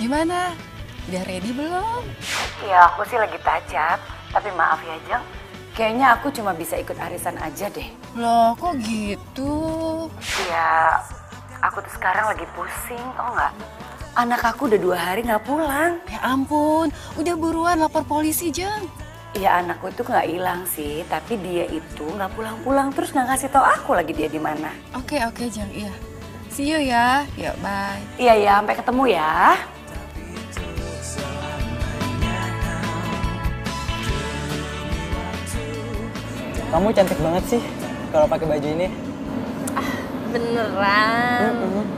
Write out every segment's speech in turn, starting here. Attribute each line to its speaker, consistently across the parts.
Speaker 1: Gimana? Udah ready belum?
Speaker 2: Ya aku sih lagi tajap, tapi maaf ya Jeng. Kayaknya aku cuma bisa ikut arisan aja deh.
Speaker 1: Loh kok gitu?
Speaker 2: Ya aku tuh sekarang lagi pusing, tau nggak? Anak aku udah 2 hari nggak pulang.
Speaker 1: Ya ampun, udah buruan lapor polisi, Jeng.
Speaker 2: Ya anakku itu nggak hilang sih, tapi dia itu nggak pulang-pulang terus nggak kasih tau aku lagi dia di mana.
Speaker 1: Oke, Jeng, iya. See you ya. Yuk, bye.
Speaker 2: Iya ya, sampai ketemu ya.
Speaker 3: Kamu cantik banget sih kalau pakai baju ini.
Speaker 4: Beneran?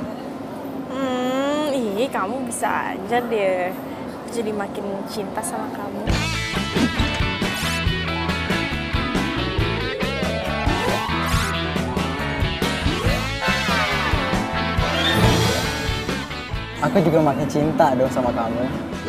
Speaker 4: Ih, kamu bisa aja deh. Aku jadi makin cinta sama kamu.
Speaker 3: Aku juga makin cinta dong sama kamu.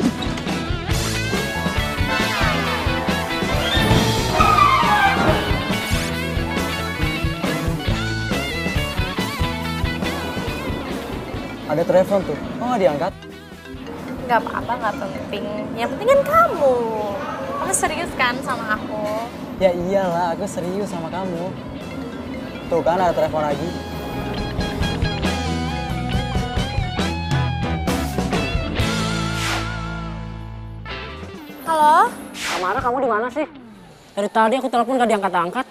Speaker 3: Ada telepon tuh, kok nggak diangkat?
Speaker 4: Gak apa-apa, gak penting. Yang penting kan kamu. Kamu serius kan sama aku?
Speaker 3: Ya iyalah, aku serius sama kamu. Tuh kan ada telepon lagi.
Speaker 4: Halo?
Speaker 5: Samara, kamu di mana sih? Dari tadi aku telepon gak diangkat-angkat.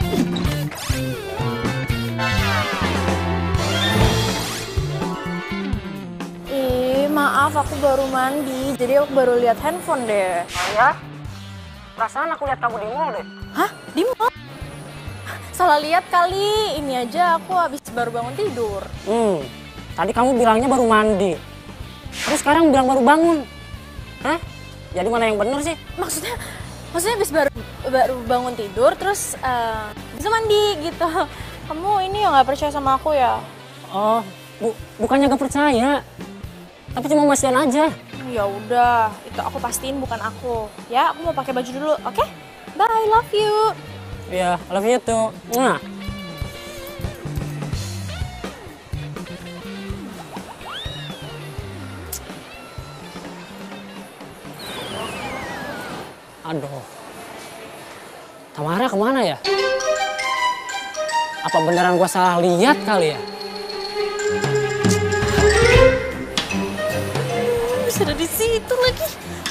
Speaker 4: Maaf, aku baru mandi, jadi aku baru lihat handphone deh.
Speaker 5: Oh ya? Perasaan aku lihat kamu di mall deh.
Speaker 4: Hah? Di mall? Salah lihat kali, ini aja aku habis baru bangun tidur.
Speaker 5: Tadi kamu bilangnya baru mandi. Terus sekarang bilang baru bangun. Hah? Jadi mana yang bener sih?
Speaker 4: Maksudnya habis baru bangun tidur, terus bisa mandi gitu. Kamu ini ya nggak percaya sama aku ya?
Speaker 5: Oh, bukannya gak percaya. Tapi cuma mastiin aja.
Speaker 4: Ya udah, itu aku pastiin bukan aku. Ya, aku mau pakai baju dulu, oke? Bye, love you.
Speaker 5: Iya, love you too. Nah. Aduh. Tamara kemana ya? Apa beneran gua salah lihat kali ya?
Speaker 4: Ada di situ lagi.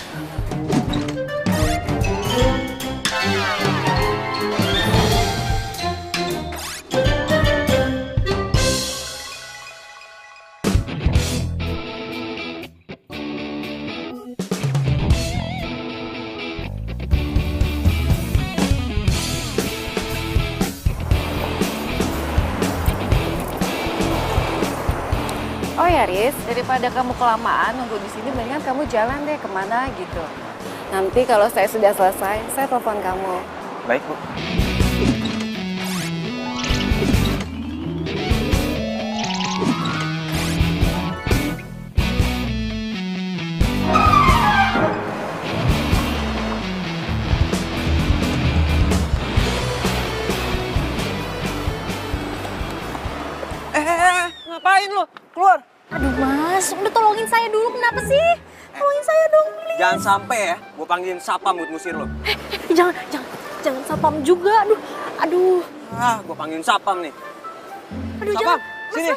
Speaker 2: Oh ya Riz, daripada kamu kelamaan nunggu di sini, mendingan kamu jalan deh kemana gitu. Nanti kalau saya sudah selesai, saya telepon kamu.
Speaker 3: Baik, Bu. Ngapain lo? Keluar!
Speaker 4: Aduh mas, udah tolongin saya dulu, kenapa sih? Tolongin saya dong, please.
Speaker 3: Jangan sampai ya, gue panggilin sapam buat ngusir lo.
Speaker 4: Jangan sapam juga, aduh.
Speaker 3: Ah, gue panggilin sapam nih.
Speaker 4: Aduh,
Speaker 3: Sapam,
Speaker 4: jangan.
Speaker 3: sini.
Speaker 4: Mas.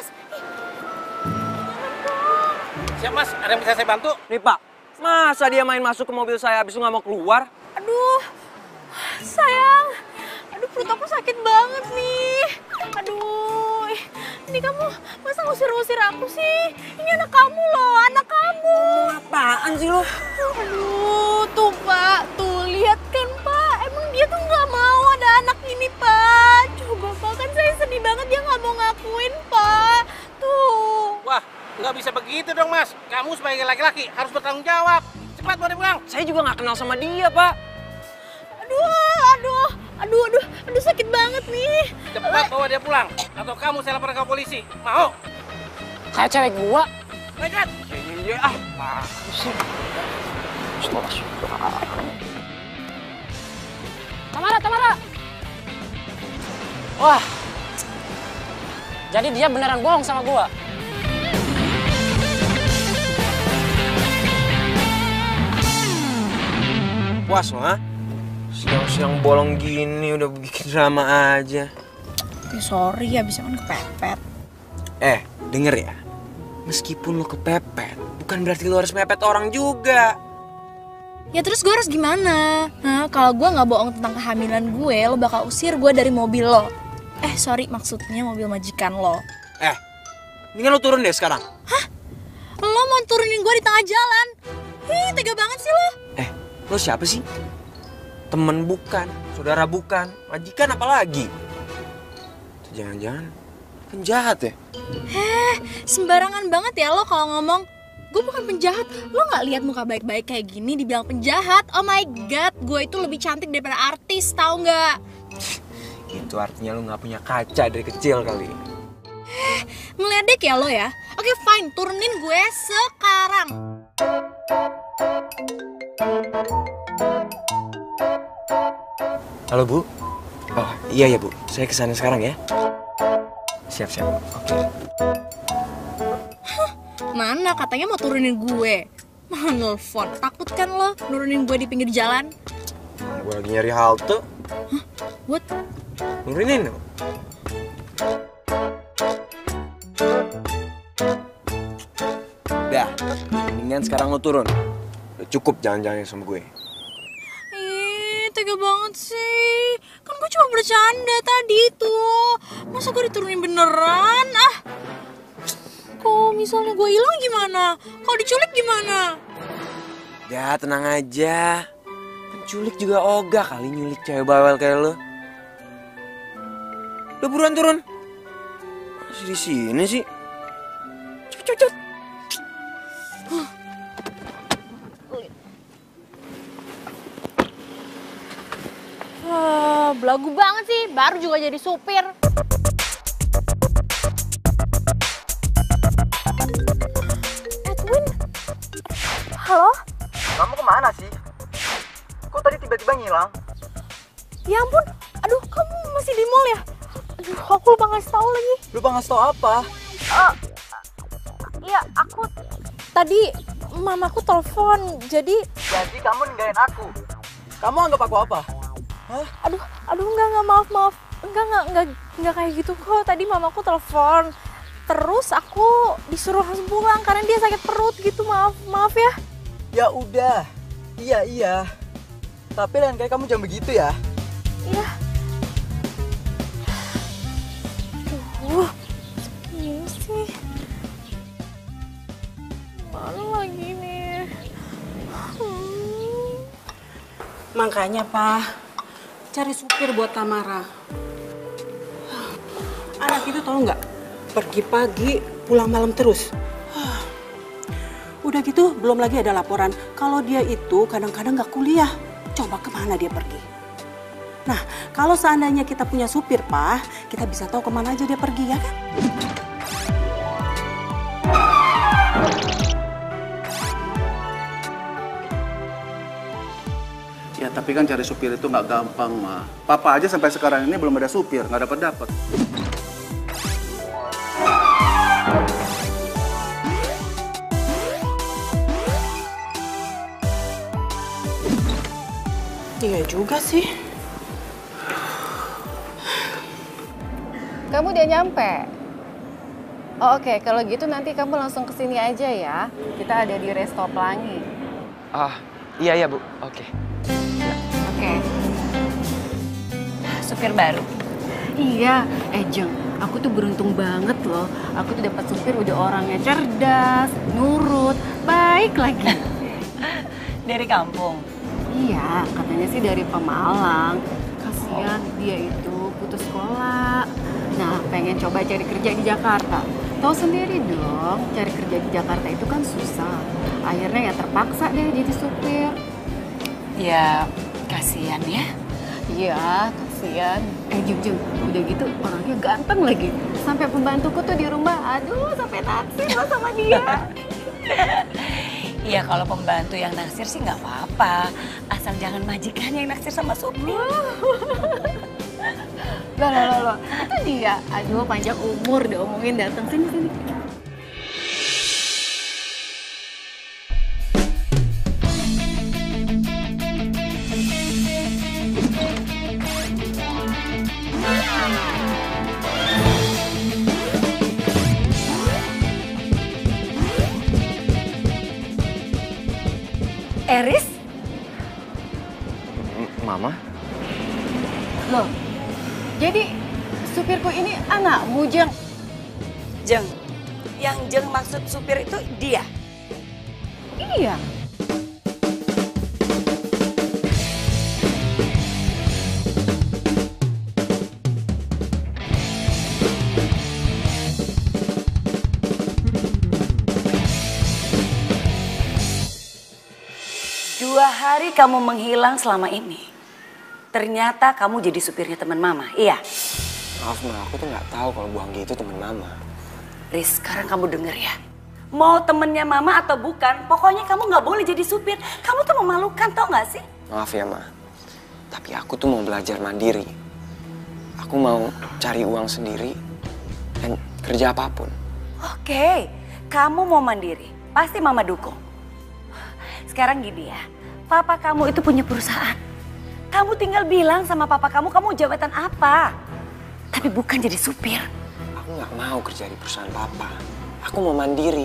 Speaker 6: Siap mas, ada yang bisa saya bantu?
Speaker 3: Nih Pak, masa dia main masuk ke mobil saya habis itu nggak mau keluar?
Speaker 4: Aduh, sayang. Aduh, perut aku sakit banget nih. Aduh, ini kamu masa ngusir-ngusir aku sih? Ini anak kamu loh, anak kamu.
Speaker 3: Apaan sih lo?
Speaker 4: Aduh, tuh Pak, tuh lihat kan Pak. Emang dia tuh nggak mau ada anak ini Pak. Coba Pak, kan saya sedih banget dia nggak mau ngakuin Pak. Tuh.
Speaker 6: Wah, nggak bisa begitu dong mas. Kamu sebagai laki-laki harus bertanggung jawab. Cepat bawa dia pulang.
Speaker 3: Saya juga nggak kenal sama dia, Pak.
Speaker 4: Aduh, sakit banget nih.
Speaker 6: Cepat bawa dia pulang. Atau kamu saya laporkan ke polisi. Mau?
Speaker 5: Kayak cewek gua.
Speaker 6: Nekat.
Speaker 3: Iya, sih.
Speaker 5: Tamara. Wah. Jadi dia beneran bohong sama gua.
Speaker 7: puas lo, ha? Siang-siang bolong gini udah bikin drama aja.
Speaker 4: Sorry, habisnya kan kepepet.
Speaker 7: Denger ya. Meskipun lo kepepet, bukan berarti lo harus mepet orang juga.
Speaker 4: Ya terus gue harus gimana? Kalau gue nggak bohong tentang kehamilan gue, lo bakal usir gue dari mobil lo. Sorry, maksudnya mobil majikan lo.
Speaker 7: Mendingan lo turun deh sekarang.
Speaker 4: Hah? Lo mau turunin gue di tengah jalan? Tega banget sih lo.
Speaker 7: Lo siapa sih? Temen bukan, saudara bukan, majikan apalagi? Jangan-jangan penjahat ya?
Speaker 4: Sembarangan banget ya lo kalau ngomong. Gue bukan penjahat. Lo gak lihat muka baik-baik kayak gini dibilang penjahat? Oh my god, gue itu lebih cantik daripada artis, tahu nggak?
Speaker 7: Itu artinya lo gak punya kaca dari kecil kali.
Speaker 4: Ngeledek ya lo ya? Oke fine, turunin gue sekarang.
Speaker 7: Halo Bu? Oh iya ya Bu, saya kesana sekarang ya. Siap-siap, oke.
Speaker 4: Mana katanya mau turunin gue? Malah nelfon, takut kan lo nurunin gue di pinggir jalan?
Speaker 7: Gue lagi nyari halte.
Speaker 4: What?
Speaker 7: Nurunin lo. Udah, mendingan sekarang lo turun. Udah cukup jangan-jangan sama gue.
Speaker 4: Tega banget sih. Kan gue cuma bercanda tadi tuh. Masa gue diturunin beneran? Kalau misalnya gue hilang gimana? Kalau diculik gimana?
Speaker 7: Ya tenang aja. Penculik juga ogah kali nyulik cewek bawel kayak lo. Udah buruan turun. Masih di sini sih. Cepet.
Speaker 4: Belagu banget sih, baru juga jadi supir. Edwin? Halo?
Speaker 3: Kamu kemana sih? Kok tadi tiba-tiba ngilang?
Speaker 4: Ya ampun, aduh kamu masih di mall ya? Aduh, aku lupa ngasih tahu lagi.
Speaker 3: Lupa ngasih tau apa?
Speaker 4: Iya, aku tadi mamaku telepon, jadi
Speaker 3: Kamu ninggalin aku. Kamu anggap aku apa?
Speaker 4: aduh enggak maaf. Enggak kayak gitu kok. Tadi mamaku telepon. Terus aku disuruh langsung pulang karena dia sakit perut gitu. Maaf ya.
Speaker 3: Ya udah. Iya. Tapi lain kali kamu jangan begitu ya.
Speaker 4: Iya. Aduh. Ini sih. Mana lagi nih?
Speaker 8: Makanya Pak, cari supir buat Tamara. Anak itu tahu nggak, pergi pagi pulang malam terus. Udah gitu belum lagi ada laporan kalau dia itu kadang-kadang nggak kuliah. Coba kemana dia pergi? Nah kalau seandainya kita punya supir Pak, kita bisa tahu kemana aja dia pergi ya kan?
Speaker 9: Ya tapi kan cari supir itu nggak gampang, Ma. Papa aja sampai sekarang ini belum ada supir, nggak dapat.
Speaker 8: Iya juga sih.
Speaker 2: Kamu udah nyampe? Oh, oke, kalau gitu nanti kamu langsung kesini aja ya. Kita ada di Resto Pelangi.
Speaker 7: Iya Bu, oke.
Speaker 2: Oke.
Speaker 1: Supir baru.
Speaker 2: Iya, Jeng, aku tuh beruntung banget loh. Aku tuh dapat supir udah orangnya cerdas, nurut, baik lagi.
Speaker 1: Dari kampung?
Speaker 2: Iya, katanya sih dari Pemalang. Kasihan dia itu putus sekolah. Nah, pengen coba cari kerja di Jakarta. Tahu sendiri dong, cari kerja di Jakarta itu kan susah. Akhirnya ya terpaksa deh jadi supir.
Speaker 1: Ya, kasihan ya.
Speaker 2: Iya, kasihan. Jeng, udah gitu orangnya ganteng lagi. Sampai pembantuku tuh di rumah, aduh sampai naksir loh sama dia.
Speaker 1: Iya, kalau pembantu yang naksir sih nggak apa-apa. Asal jangan majikan yang naksir sama supir.
Speaker 2: Loh, itu dia. Aduh, panjang umur diomongin datang sini.
Speaker 1: Eris?
Speaker 7: Mama?
Speaker 2: Loh, jadi supirku ini anakmu, Jeng?
Speaker 1: Jeng, yang Jeng maksud supir itu dia?
Speaker 2: Iya.
Speaker 1: Dua hari kamu menghilang selama ini. Ternyata kamu jadi supirnya teman Mama, iya?
Speaker 7: Maaf Ma, aku tuh nggak tahu kalau Bu Anggi itu teman Mama.
Speaker 1: Riz, sekarang kamu denger ya. Mau temennya Mama atau bukan, pokoknya kamu nggak boleh jadi supir. Kamu tuh memalukan, tau nggak sih?
Speaker 7: Maaf ya Ma, tapi aku tuh mau belajar mandiri. Aku mau cari uang sendiri dan kerja apapun.
Speaker 1: Oke, kamu mau mandiri, pasti Mama dukung. Sekarang gini ya, papa kamu itu punya perusahaan. Kamu tinggal bilang sama papa kamu jabatan apa. Tapi bukan jadi supir.
Speaker 7: Aku nggak mau kerja di perusahaan papa. Aku mau mandiri.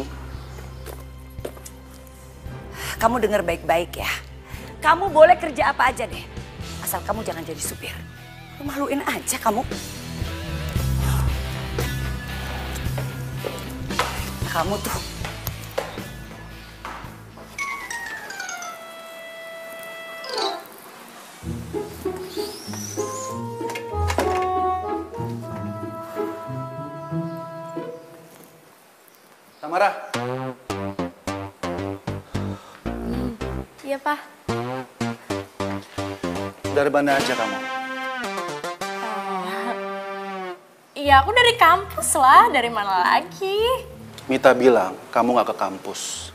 Speaker 1: Kamu dengar baik-baik ya. Kamu boleh kerja apa aja deh. Asal kamu jangan jadi supir. Maluin aja kamu. Kamu tuh.
Speaker 9: Tamara.
Speaker 4: Iya, Pak.
Speaker 9: Dari mana aja kamu?
Speaker 4: Iya, aku dari kampus lah. Dari mana lagi?
Speaker 9: Mita bilang kamu nggak ke kampus.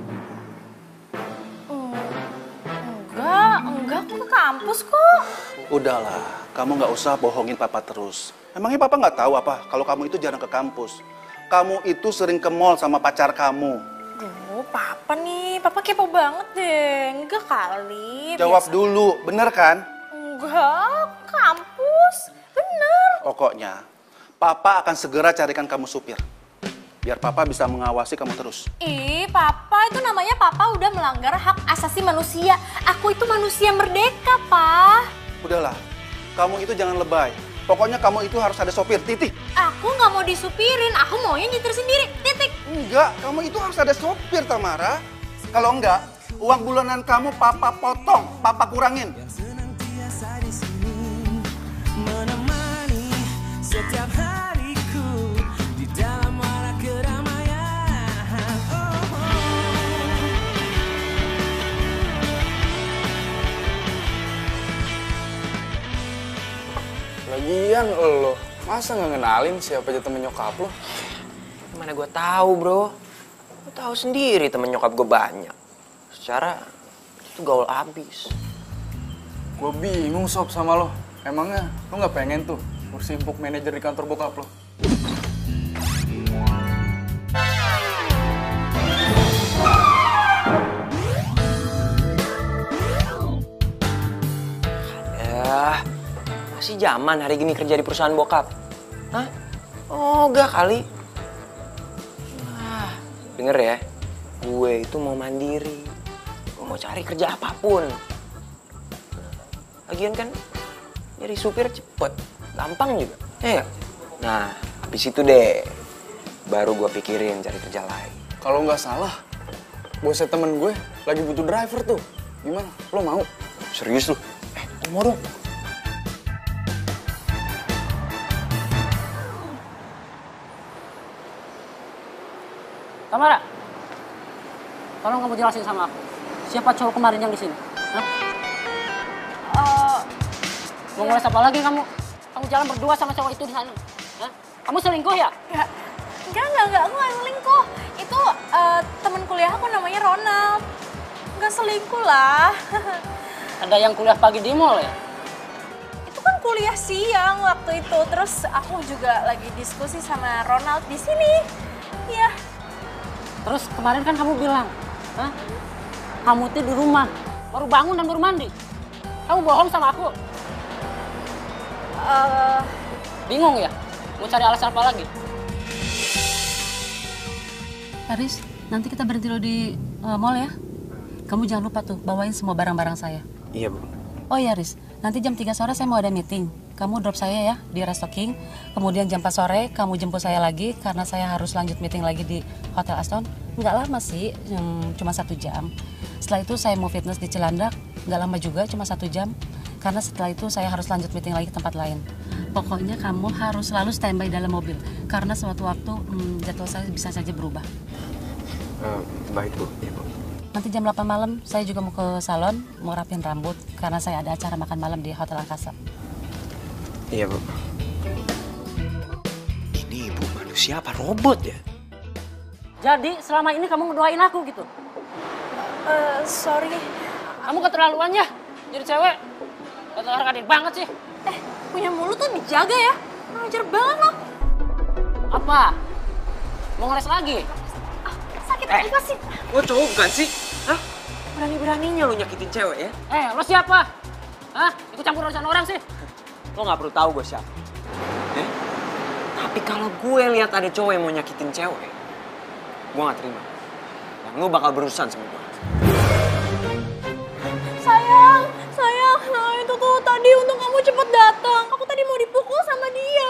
Speaker 4: Enggak, aku ke kampus kok.
Speaker 9: Udahlah, kamu nggak usah bohongin papa terus. Emangnya papa nggak tahu apa kalau kamu itu jarang ke kampus? Kamu itu sering ke mall sama pacar kamu.
Speaker 4: Duh, papa nih. Papa kepo banget deh. Enggak kali.
Speaker 9: Jawab dulu, bener kan?
Speaker 4: Enggak, kampus. Bener.
Speaker 9: Pokoknya, papa akan segera carikan kamu supir. Biar papa bisa mengawasi kamu terus.
Speaker 4: Ih, papa itu namanya papa udah melanggar hak asasi manusia. Aku itu manusia merdeka, Pak.
Speaker 9: Udahlah, kamu itu jangan lebay. Pokoknya kamu itu harus ada sopir, titik.
Speaker 4: Aku nggak mau disupirin, aku maunya nyetir sendiri, titik.
Speaker 9: Enggak, kamu itu harus ada sopir, Tamara. Kalau enggak, uang bulanan kamu papa potong, papa kurangin.
Speaker 10: Setiap hariku di dalam warak keramaian.
Speaker 11: Lagian lo, masa nggak ngenalin siapa aja temen nyokap lo?
Speaker 7: Gimana gue tahu bro? Gue tahu sendiri temen nyokap gue banyak. Secara itu gaul abis.
Speaker 11: Gue bingung sob sama lo. Emangnya lo nggak pengen tuh kursi empuk manajer di kantor bokap lo?
Speaker 7: Ya, masih zaman hari gini kerja di perusahaan bokap. Hah? Oh, enggak kali. Nah, denger ya, gue itu mau mandiri. Gue mau cari kerja apapun. Lagian kan jadi supir cepet, gampang juga. Ya. Nah, habis itu deh, baru gue pikirin cari kerja lain.
Speaker 11: Kalau nggak salah, bosnya temen gue lagi butuh driver tuh. Gimana? Lo mau?
Speaker 7: Serius lu? Gue mau dong.
Speaker 5: Tamara, tolong kamu jelasin sama aku. Siapa cowok kemarin yang di sini? Hah? Mau ngeles apa lagi kamu? Kamu jalan berdua sama cowok itu di sana. Hah? Kamu selingkuh ya?
Speaker 4: Enggak, aku nggak selingkuh. Itu temen kuliah aku namanya Ronald. Nggak selingkuh lah.
Speaker 5: Ada yang kuliah pagi di mall ya?
Speaker 4: Itu kan kuliah siang waktu itu. Terus aku juga lagi diskusi sama Ronald di sini. Iya.
Speaker 5: Terus kemarin kan kamu bilang, hah? Kamu tuh di rumah, baru bangun dan baru mandi. Kamu bohong sama aku. Bingung ya? Mau cari alasan apa lagi?
Speaker 2: Haris, nanti kita berhenti lo di mall ya. kamu jangan lupa tuh bawain semua barang-barang saya.
Speaker 7: Iya, Bu.
Speaker 2: Oh iya, Riz. Nanti jam 3 sore saya mau ada meeting. Kamu drop saya ya di Resto King. Kemudian jam 4 sore kamu jemput saya lagi karena saya harus lanjut meeting lagi di Hotel Aston. Nggak lama sih, cuma 1 jam. Setelah itu saya mau fitness di Cilandak. Nggak lama juga, cuma 1 jam. Karena setelah itu saya harus lanjut meeting lagi ke tempat lain. Pokoknya kamu harus selalu standby dalam mobil. Karena suatu waktu jadwal saya bisa saja berubah.
Speaker 7: Baik, Bu. Iya, Bu.
Speaker 2: Nanti jam 8 malam saya juga mau ke salon, mau rapin rambut. Karena saya ada acara makan malam di Hotel Angkasa.
Speaker 7: Iya, Bu. Ini ibu manusia apa robot ya?
Speaker 5: Jadi selama ini kamu ngedoain aku gitu?
Speaker 4: Sorry.
Speaker 5: Kamu keterlaluan ya jadi cewek. Harga diri banget sih.
Speaker 4: Punya mulut tuh dijaga ya. Ngajar banget lo.
Speaker 5: Apa? Mau ngeles lagi?
Speaker 4: Sakit apa sih?
Speaker 7: Lo cowok bukan sih? Hah? Berani-beraninya lo nyakitin cewek ya?
Speaker 5: Lo siapa? Hah? Ikut campur urusan orang sih?
Speaker 7: Lo gak perlu tahu gue siapa. Tapi kalau gue lihat ada cowok yang mau nyakitin cewek, gue gak terima. Dan lo bakal berurusan sama gue.
Speaker 4: Sayang, nah itu tuh tadi untung kamu cepet datang. Aku tadi mau dipukul sama dia.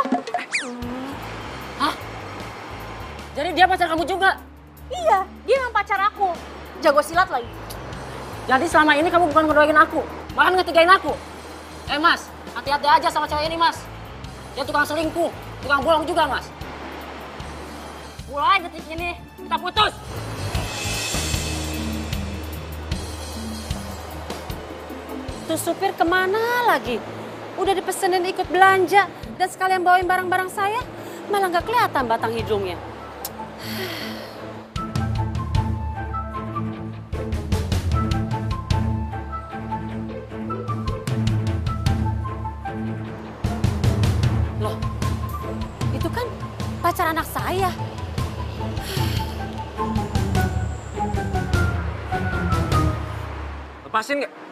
Speaker 5: Hah? Jadi dia pacar kamu juga?
Speaker 4: Iya, dia emang pacar aku. Jago silat lagi.
Speaker 5: Jadi selama ini kamu bukan ngedoain aku, bahkan ngetigain aku. Mas, hati-hati aja sama cewek ini, Mas. Dia tukang selingkuh, tukang bohong juga, Mas. Mulai detik ini, kita putus.
Speaker 2: Tuh supir kemana lagi? Udah dipesenin ikut belanja dan sekalian bawain barang-barang saya, malah nggak kelihatan batang hidungnya.
Speaker 5: Loh,
Speaker 2: itu kan pacar anak saya.
Speaker 7: Lepasin gak?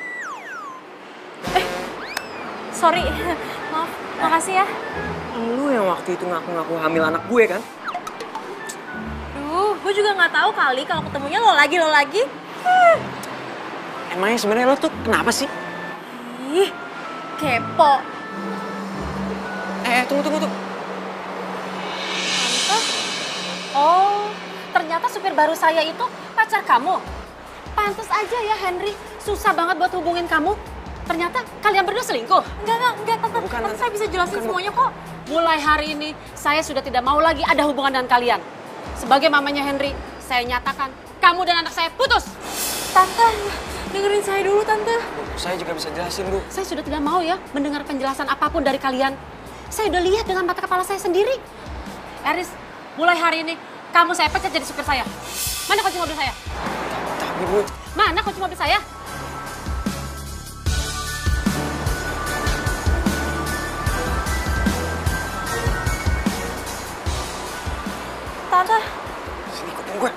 Speaker 4: Sorry, maaf, makasih ya.
Speaker 7: Lu yang waktu itu ngaku-ngaku hamil anak gue kan?
Speaker 4: Gue juga nggak tahu kali kalau ketemunya lo lagi.
Speaker 7: Emangnya sebenarnya lo tuh kenapa sih?
Speaker 4: Ih, kepo.
Speaker 7: Tunggu.
Speaker 2: Oh, ternyata supir baru saya itu pacar kamu. Pantes aja ya Henry, susah banget buat hubungin kamu. Ternyata kalian berdua selingkuh?
Speaker 4: Enggak, Tante saya bisa jelasin semuanya kok.
Speaker 2: Mulai hari ini, saya sudah tidak mau lagi ada hubungan dengan kalian. Sebagai mamanya Henry, saya nyatakan kamu dan anak saya putus.
Speaker 4: Tante, dengerin saya dulu, Tante.
Speaker 7: Saya juga bisa jelasin, Bu.
Speaker 2: Saya sudah tidak mau ya mendengar penjelasan apapun dari kalian. Saya udah lihat dengan mata kepala saya sendiri. Eris, mulai hari ini, kamu saya pecat jadi supir saya. Mana kunci mobil saya?
Speaker 7: Tapi, Bu.
Speaker 2: Mana kunci mobil saya?
Speaker 4: Tante.
Speaker 7: Sini ikutin gue.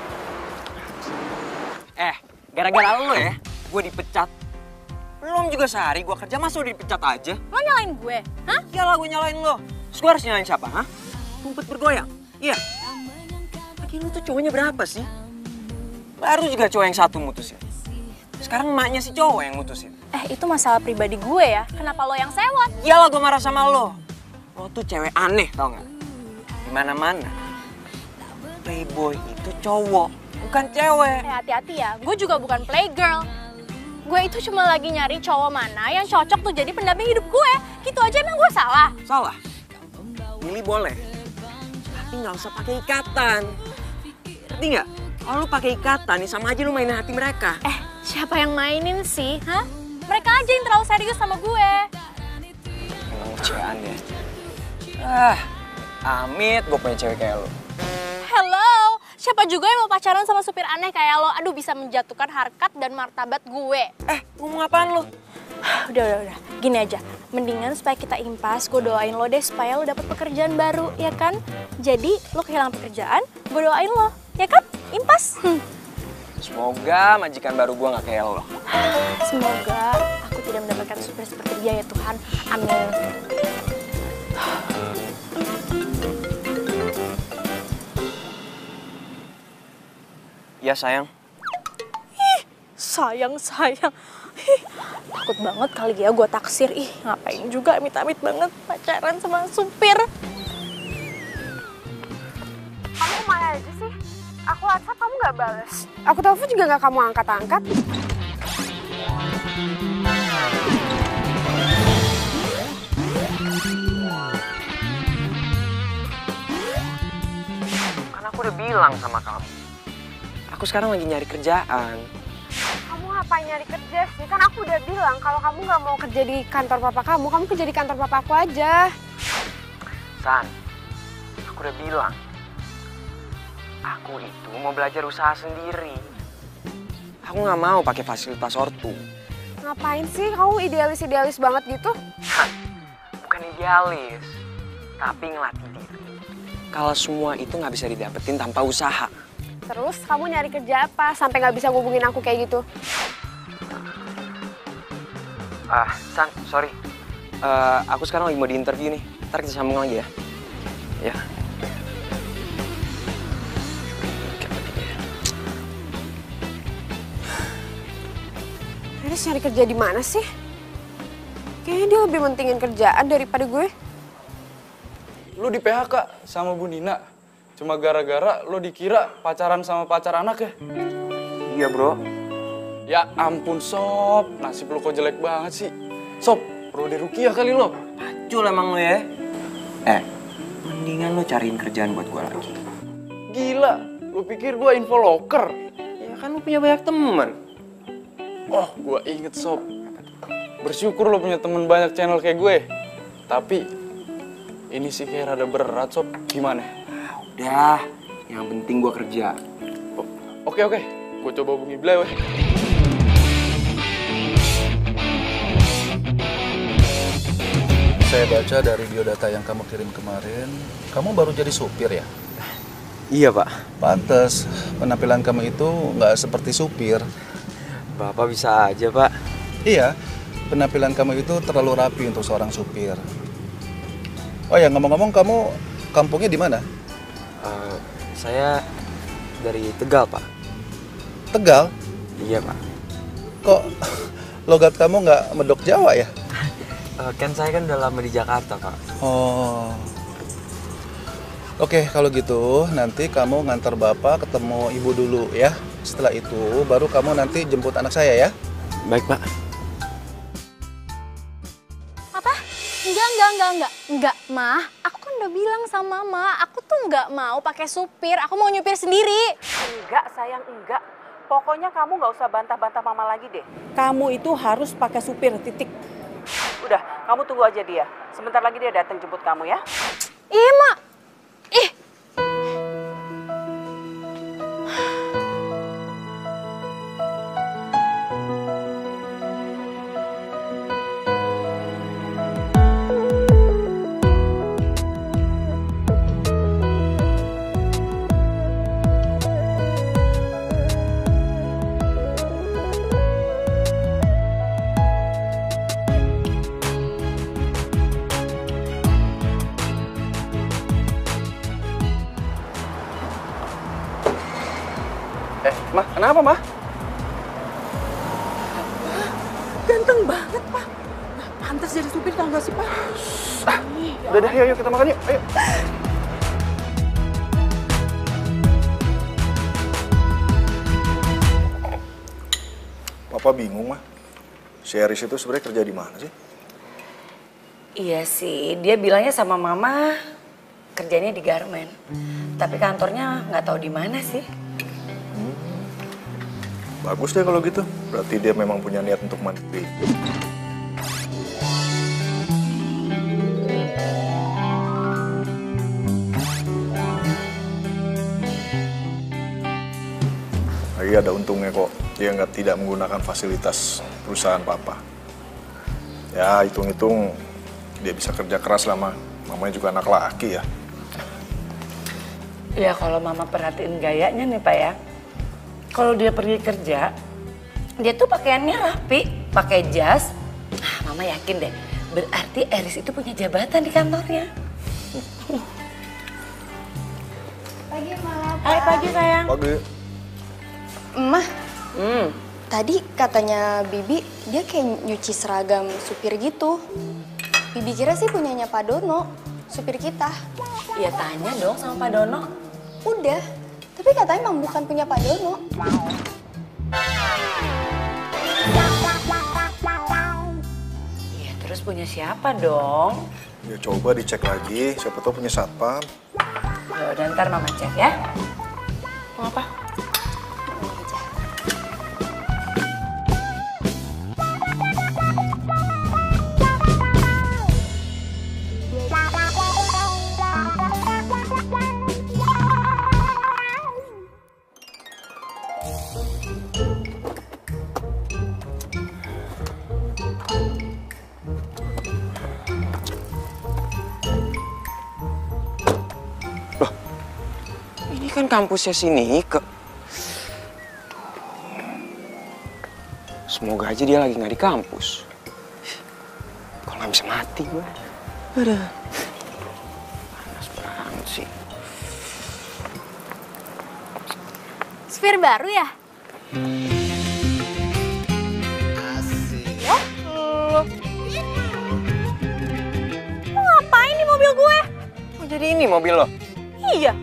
Speaker 7: Gara-gara lo ya, gue dipecat. Belum juga sehari gue kerja, masa udah dipecat aja?
Speaker 4: Lo nyalain gue? Hah?
Speaker 7: Iyalah gue nyalain lo. Terus gue harus nyalain siapa, hah? Rumput bergoyang? Iya. Lagi lu tuh cowoknya berapa sih? Baru juga cowok yang satu mutusin. Sekarang emaknya si cowok yang mutusin.
Speaker 4: Itu masalah pribadi gue ya. Kenapa lo yang sewot?
Speaker 7: Iyalah gue marah sama lo. Lo tuh cewek aneh, tau gak? Dimana-mana, playboy itu cowok, bukan cewek.
Speaker 4: Hati-hati ya, gue juga bukan playgirl. Gue itu cuma lagi nyari cowok mana yang cocok tuh jadi pendamping hidup gue. Gitu aja emang gue salah?
Speaker 7: Salah. Milih boleh, tapi nggak usah pakai ikatan. Ngerti nggak? Kalau lu pakai ikatan nih sama aja lu mainin hati mereka.
Speaker 4: Siapa yang mainin sih? Hah? Mereka aja yang terlalu serius sama gue.
Speaker 7: Emang cewek aneh. Amit gue punya cewek kayak lo.
Speaker 4: Hello, siapa juga yang mau pacaran sama supir aneh kayak lo? Aduh, bisa menjatuhkan harkat dan martabat gue.
Speaker 7: Ngomong apaan lo?
Speaker 4: Udah. Gini aja, mendingan supaya kita impas, gue doain lo deh supaya lo dapet pekerjaan baru, ya kan? Jadi, lo kehilangan pekerjaan, gue doain lo, ya kan? Impas.
Speaker 7: Semoga majikan baru gue gak kayak lo.
Speaker 4: Semoga aku tidak mendapatkan supir seperti dia ya Tuhan. Amin.
Speaker 7: Iya sayang.
Speaker 4: sayang. Ih, takut banget kali ya gue taksir. Ih, ngapain juga amit-amit banget pacaran sama supir.
Speaker 12: Kamu kemana aja sih? Aku WhatsApp kamu gak bales. Aku telepon juga gak kamu angkat-angkat.
Speaker 7: Kan aku udah bilang sama kamu. Aku sekarang lagi nyari kerjaan.
Speaker 12: Kamu ngapain nyari kerja sih? Kan aku udah bilang kalau kamu gak mau kerja di kantor papa kamu kerja di kantor papa aku aja.
Speaker 7: San, aku udah bilang. Aku itu mau belajar usaha sendiri. Aku nggak mau pakai fasilitas ortu.
Speaker 12: Ngapain sih kamu idealis banget gitu?
Speaker 7: Bukan idealis, tapi ngelatih diri. Kalau semua itu nggak bisa didapetin tanpa usaha.
Speaker 12: Terus kamu nyari kerja apa sampai nggak bisa ngubungin aku kayak gitu?
Speaker 7: San, sorry. Aku sekarang lagi mau di interview nih. Ntar kita sambung lagi ya. Ya.
Speaker 12: Eris nyari kerja di mana sih? Kayaknya dia lebih mentingin kerjaan daripada gue.
Speaker 11: Lu di PHK sama Bu Nina. Cuma gara-gara lu dikira pacaran sama pacar anak ya?
Speaker 7: Iya, bro.
Speaker 11: Ya ampun, Sob. Nasib lu kok jelek banget sih. Sob, perlu dirukiah kali lo.
Speaker 7: Pacul emang lu ya. Mendingan lu cariin kerjaan buat gua lagi.
Speaker 11: Gila, lu pikir gua info loker?
Speaker 7: Ya kan lu punya banyak teman.
Speaker 11: Oh, gua inget, Sob. Bersyukur lo punya temen banyak channel kayak gue. Tapi, ini sih kayak rada berat, Sob. Gimana?
Speaker 7: Udah, yang penting gua kerja.
Speaker 11: Oke. Gua coba hubungi beliau.
Speaker 9: Saya baca dari biodata yang kamu kirim kemarin, kamu baru jadi supir ya?
Speaker 7: Iya, Pak.
Speaker 9: Pantes, penampilan kamu itu nggak seperti supir.
Speaker 7: Bapak bisa aja, Pak.
Speaker 9: Iya, penampilan kamu itu terlalu rapi untuk seorang supir. Oh ya, ngomong-ngomong, kamu kampungnya di mana?
Speaker 7: Saya dari Tegal, Pak.
Speaker 9: Tegal?
Speaker 7: Iya, Pak.
Speaker 9: Kok logat kamu nggak medok Jawa ya?
Speaker 7: Kan saya kan udah lama di Jakarta, Pak.
Speaker 9: Oh. Oke, kalau gitu nanti kamu ngantar bapak ketemu ibu dulu ya. Setelah itu baru kamu nanti jemput anak saya ya.
Speaker 7: Baik, Pak.
Speaker 4: Apa? Enggak, Mah. Aku kan udah bilang sama Mama, aku tuh nggak mau pakai supir, aku mau nyupir sendiri.
Speaker 8: Enggak, sayang, enggak. Pokoknya kamu nggak usah bantah-bantah mama lagi deh. Kamu itu harus pakai supir, titik. Udah, kamu tunggu aja dia. Sebentar lagi dia datang jemput kamu ya.
Speaker 4: Iya, Mak. Ih.
Speaker 9: Mah, kenapa, Mah?
Speaker 8: Ganteng banget, Pak. Nah, pantas jadi supir, tau gak sih, Pak?
Speaker 9: Udah deh, yuk kita makan yuk. Ayo.
Speaker 13: Papa bingung, Mah. Si Eris itu sebenarnya kerja di mana sih?
Speaker 1: Iya sih, dia bilangnya sama mama kerjanya di garmen. Tapi kantornya nggak tahu di mana sih.
Speaker 13: Bagus deh kalau gitu. Berarti dia memang punya niat untuk mandiri. Lagi ada untungnya kok. Dia tidak menggunakan fasilitas perusahaan papa. Ya, hitung-hitung dia bisa kerja keras lah, mamanya juga anak laki ya.
Speaker 1: Ya kalau mama perhatiin gayanya nih Pak ya. Kalau dia pergi kerja, dia tuh pakaiannya rapi, pakai jas. Mama yakin deh, berarti Eris itu punya jabatan di kantornya.
Speaker 12: Pagi, Mama.
Speaker 1: Hai, pagi sayang.
Speaker 13: Pagi.
Speaker 12: Emah,
Speaker 14: Tadi katanya Bibi, dia kayak nyuci seragam supir gitu. Bibi kira sih punyanya Pak Dono, supir kita.
Speaker 1: Ya tanya dong sama Pak Dono.
Speaker 14: Udah, tapi katanya emang bukan punya Pak Dono.
Speaker 1: Iya, terus punya siapa dong?
Speaker 13: Ya coba dicek lagi, siapa tahu punya satpam.
Speaker 1: Ya udah, ntar Mama cek ya. Mau apa?
Speaker 7: Kan kampusnya si Nike. Semoga aja dia lagi nggak di kampus. Kalau nggak bisa mati gue. Aduh. Panas banget sih.
Speaker 4: Supir baru ya? Ya? Lo ngapain di mobil gue?
Speaker 7: Oh, jadi ini mobil lo?
Speaker 4: Iya.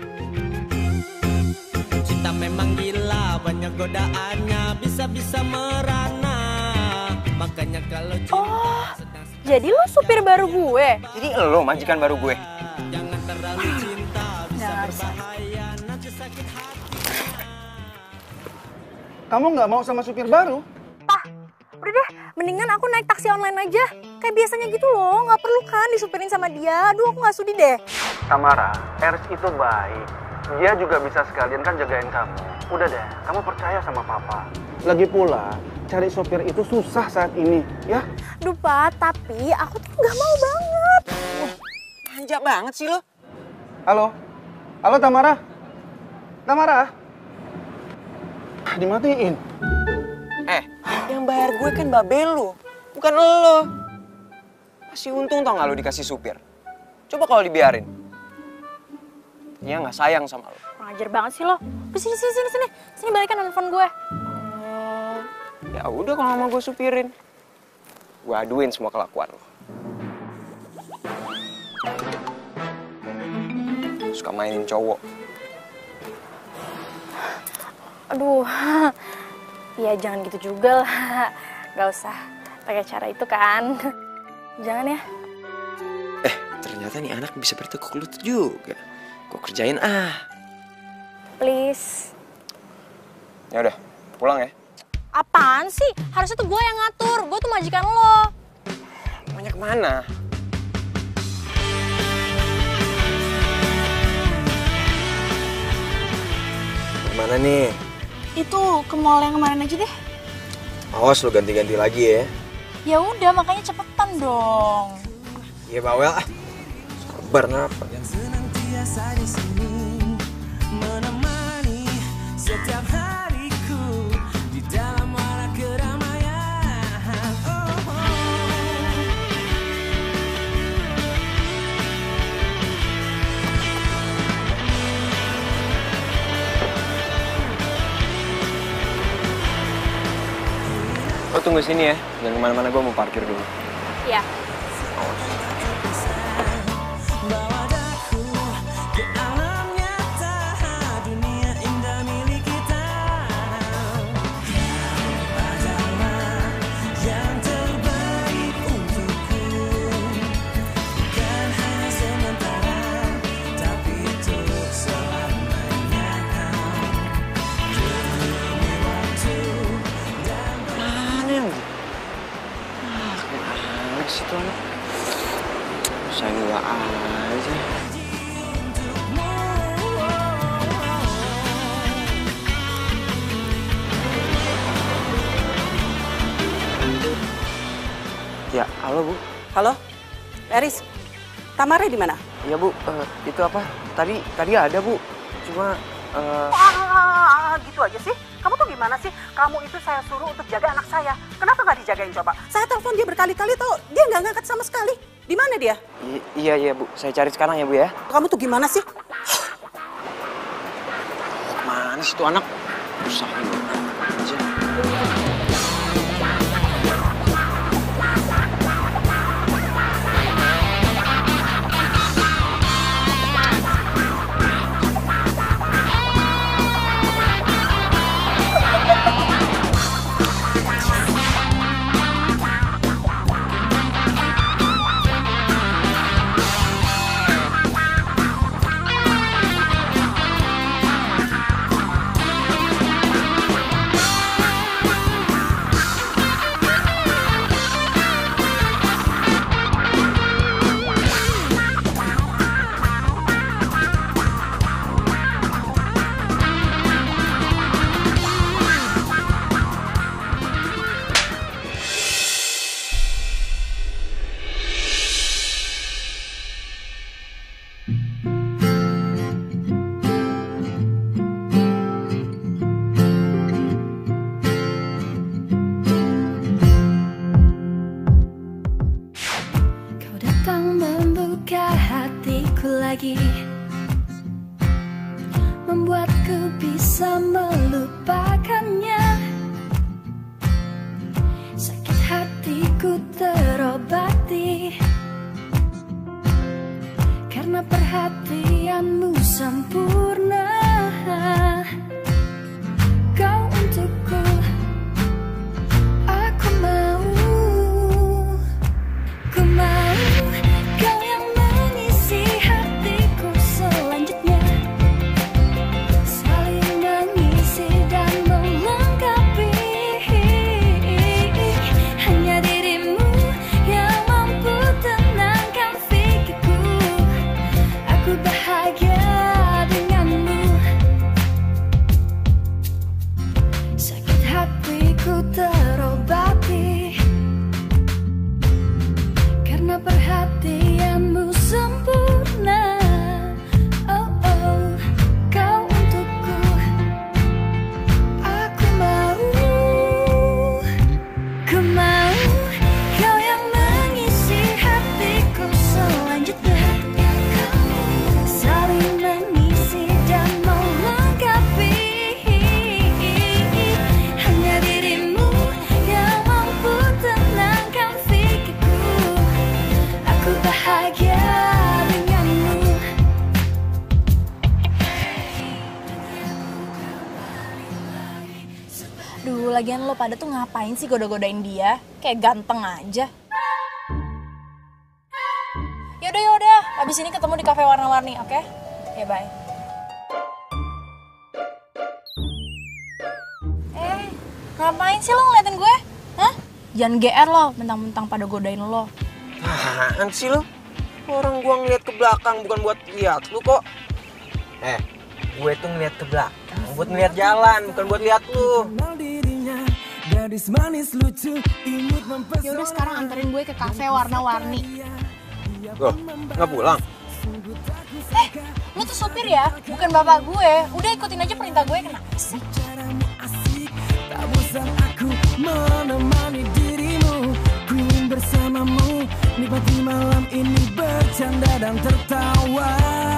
Speaker 10: Cinta memang gila, banyak godaannya, bisa-bisa merana. Makanya kalau cinta
Speaker 4: Jadi lo supir baru gue?
Speaker 7: Jadi lo majikan baru gue?
Speaker 10: jangan terlalu cinta, bisa berbahaya, nanti sakit hati.
Speaker 9: Kamu nggak mau sama supir baru?
Speaker 4: Udah deh, mendingan aku naik taksi online aja. Kayak biasanya gitu loh, nggak perlu kan disupirin sama dia. Aduh, aku nggak sudi deh.
Speaker 9: Tamara, Eris itu baik. Dia juga bisa sekalian kan jagain kamu. Udah deh, kamu percaya sama papa. Lagi pula, cari sopir itu susah saat ini, ya?
Speaker 4: Duh, Pak, tapi aku tuh nggak mau banget.
Speaker 7: Manja banget sih lo.
Speaker 9: Halo? Halo Tamara? Tamara? Dimatiin.
Speaker 7: Yang bayar gue kan babel lo, bukan lo. Masih untung tau gak lo dikasih supir. Coba kalau dibiarin. Dia nggak sayang sama lo.
Speaker 4: Ngajar banget sih lo. Sini, sini balikan handphone gue.
Speaker 7: Ya udah kalau mau gue supirin. Gue aduin semua kelakuan lo. Suka mainin cowok.
Speaker 4: Aduh, ya jangan gitu juga lah. Gak usah pakai cara itu kan. Jangan ya.
Speaker 7: Ternyata nih anak bisa bertekuk lutut juga. Gue kerjain
Speaker 4: Please.
Speaker 7: Ya udah, pulang ya.
Speaker 4: Apaan sih? Harusnya tuh gue yang ngatur. Gue tuh majikan lo.
Speaker 7: Banyak mana? Mana nih?
Speaker 4: Itu ke mall yang kemarin aja deh.
Speaker 7: Awas lo ganti-ganti lagi ya.
Speaker 4: Ya udah, makanya cepetan dong.
Speaker 7: Iya bawel Sabar ngapa?
Speaker 10: Yang senantiasa di sini menemani setiap hariku di dalam warak keramaian.
Speaker 7: Lo tunggu sini ya, jangan kemana-mana, gue mau parkir dulu.
Speaker 4: Iya.
Speaker 10: Bawa daku ke alam nyata, dunia indah milik kita. Yang adalah yang terbaik untukku, bukan hanya sementara, tapi untuk selamanya. Demi waktu dan
Speaker 7: Mana yang kemana sih tuh anak? Sayang gue aja. Ya, halo Bu.
Speaker 8: Halo, Eris. Tamara di mana?
Speaker 7: Iya Bu, itu apa? Tadi ada Bu. Cuma
Speaker 8: Gitu aja sih. Kamu tuh gimana sih? Kamu itu saya suruh untuk jaga anak saya. Kenapa nggak dijagain coba? Saya telepon dia berkali-kali tuh, dia nggak ngangkat sama sekali. Di mana dia?
Speaker 7: Iya Bu, saya cari sekarang ya Bu ya.
Speaker 8: Kamu tuh gimana sih?
Speaker 7: Kemana sih tuh anak? Usaha aja.
Speaker 15: Membuatku bisa melupakannya. Sakit hatiku terobati karena perhatianmu sempurna. Kau untukku, aku mau. Ku mau kau yang mengisi hatiku selanjutnya. Saling mengisi dan melengkapi. Hanya dirimu yang mampu tenangkan pikirku. Aku bahagia denganmu. Sakit hatiku terobati karena perhatianmu sempurna. Oh oh, kau untukku, aku mau. Ku mau kau yang mengisi hatiku selanjutnya. Saling mengisi dan melengkapi. Hanya dirimu yang mampu tenangkan pikirku. Aku bahagia denganmu.
Speaker 4: Duh, lagian lo pada tuh ngapain sih goda-godain dia? Kayak ganteng aja. Yaudah, abis ini ketemu di kafe warna-warni, oke? Oke, bye. Ngapain sih lo ngeliatin gue? Hah? Jangan GR lo, mentang-mentang pada godain lo.
Speaker 7: Apaan sih lo? Orang gua ngeliat ke belakang bukan buat lihat lu kok. Gue tuh ngeliat ke belakang buat ngeliat jalan, bukan buat lihat lu.
Speaker 4: Yaudah sekarang anterin gue ke kafe warna-warni.
Speaker 7: Loh, nggak pulang?
Speaker 4: Lu tuh supir ya, bukan bapak gue. Udah ikutin aja perintah gue, kenapa sih?
Speaker 10: Tak bosan aku menemani dirimu, ku ingin bersamamu, nikmati malam ini bercanda dan tertawa.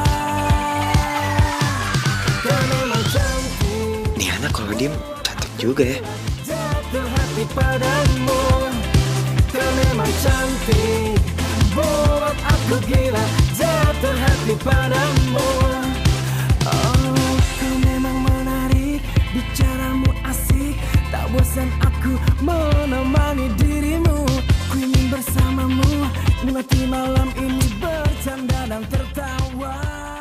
Speaker 10: Kau memang cantik.
Speaker 7: Nih anak kalau diem cantik juga ya.
Speaker 10: Jatuh hati padamu. Kau memang cantik, buat aku gila. Jatuh hati padamu. Oh, kau memang menarik, bicaramu asik. Tak bosan aku menemani dirimu, ku ingin bersamamu, nikmati malam ini bercanda dan tertawa.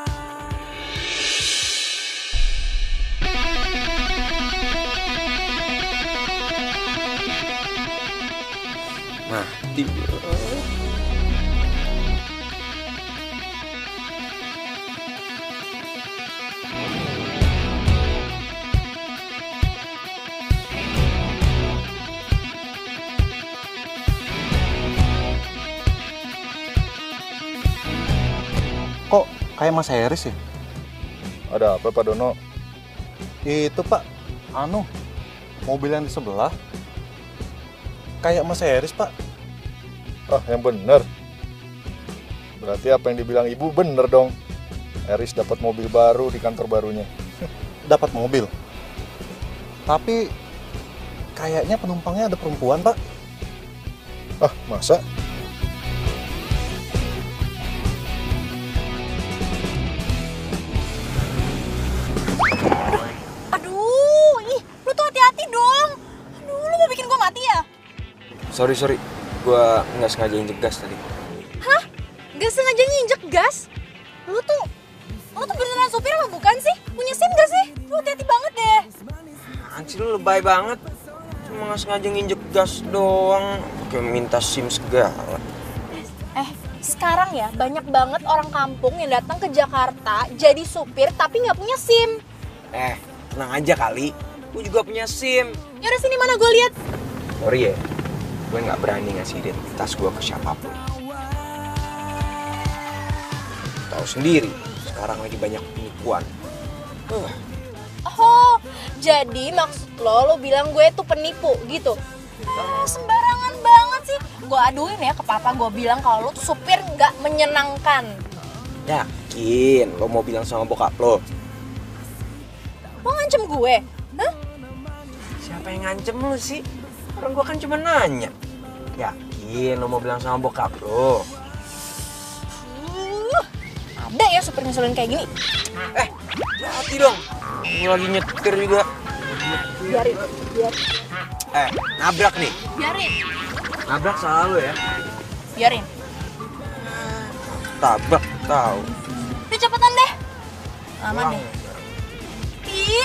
Speaker 7: Mati.
Speaker 9: Kok kayak Mas Heris ya?
Speaker 13: Ada apa Pak Dono?
Speaker 9: Itu Pak, mobil yang di sebelah. Kayak Mas Heris Pak.
Speaker 13: Ah, yang bener. Berarti apa yang dibilang ibu bener dong. Heris dapat mobil baru di kantor barunya.
Speaker 9: Dapat mobil?
Speaker 13: Tapi kayaknya penumpangnya ada perempuan, Pak. Ah, masa?
Speaker 4: Aduh, ih, lu tuh hati-hati dong. Aduh, lu mau bikin gue mati ya?
Speaker 7: Sorry. Gua nggak sengaja injek gas tadi.
Speaker 4: Hah? Gak sengaja nginjek gas? Lu tuh beneran supir apa bukan sih? Punya SIM gak sih? Lu hati-hati banget deh.
Speaker 7: Anjir, lu lebay banget. Cuma nggak sengaja nginjek gas doang. Kayak minta SIM segala.
Speaker 4: Sekarang ya banyak banget orang kampung yang datang ke Jakarta jadi supir tapi nggak punya SIM.
Speaker 7: Tenang aja kali. Gue juga punya SIM.
Speaker 4: Yaudah sini mana gue lihat.
Speaker 7: Sorry ya, gue nggak berani ngasih identitas gue ke siapapun. Tahu sendiri, sekarang lagi banyak penipuan.
Speaker 4: Oh, jadi maksud lo bilang gue tuh penipu gitu? Sembarangan banget sih. Gue aduin ya ke papa, gue bilang kalau lo tuh supir nggak menyenangkan.
Speaker 7: Yakin lo mau bilang sama bokap lo?
Speaker 4: Lo ngancem gue? Hah?
Speaker 7: Siapa yang ngancem lo sih? Orang gue kan cuma nanya. Yakin lo mau bilang sama bokap lo?
Speaker 4: Ada ya supir ngeselin kayak gini.
Speaker 7: Hati dong. Gue lagi nyetir juga.
Speaker 4: Biarin.
Speaker 7: Nabrak nih.
Speaker 4: Biarin.
Speaker 7: Nabrak salah lo ya.
Speaker 4: Biarin.
Speaker 7: Tabrak tahu.
Speaker 4: Udah cepetan deh. Aman deh. Ih.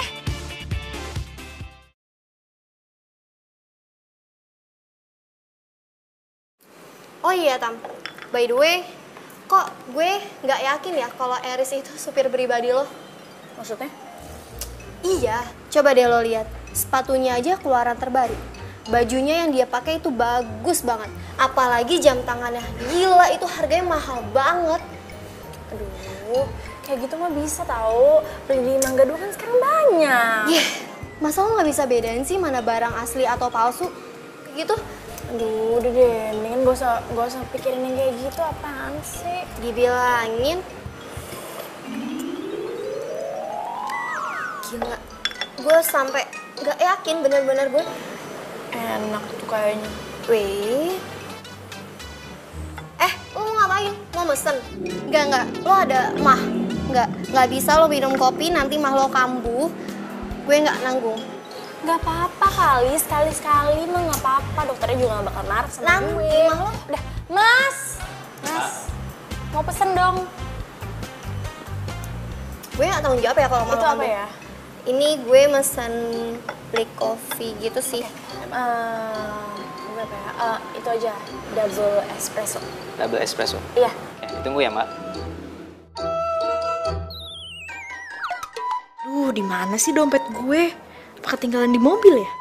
Speaker 14: Oh iya Tam, by the way, kok gue nggak yakin ya kalau Eris itu supir pribadi lo?
Speaker 4: Maksudnya?
Speaker 14: Iya, coba deh lo lihat, sepatunya aja keluaran terbaru. Bajunya yang dia pakai itu bagus banget, apalagi jam tangannya. Gila, itu harganya mahal banget.
Speaker 4: Aduh, kayak gitu mah bisa tahu. Beli di Mangga Dua kan sekarang banyak.
Speaker 14: Masa lo nggak bisa bedain sih mana barang asli atau palsu? Kayak gitu.
Speaker 4: Aduh, udah deh, mendingan gak usah pikirin yang kayak gitu, apaan sih?
Speaker 14: Dibilangin. Gila, gue sampai gak yakin bener-bener gue.
Speaker 4: Enak tuh kayaknya.
Speaker 14: Wih. Lo mau ngapain? Mau mesen? Enggak, lo ada mah. Enggak bisa lo minum kopi, nanti mah lo kambuh. Gue gak nanggung.
Speaker 4: Gak apa-apa kali, sekali-sekali mah gak apa-apa. Dokternya juga gak bakal marah sama
Speaker 14: nanti
Speaker 4: gue.
Speaker 14: mah lo.
Speaker 4: Udah, Mas, mau pesen dong.
Speaker 14: Gue gak tanggung jawab ya kalau mau.
Speaker 4: Itu apa ya?
Speaker 14: Ini gue mesen black coffee gitu sih.
Speaker 4: Berapa ya? Itu aja, double espresso.
Speaker 16: Double espresso?
Speaker 4: Iya.
Speaker 16: Ditunggu ya, Mbak.
Speaker 4: Di mana sih dompet gue? Apa ketinggalan di mobil ya?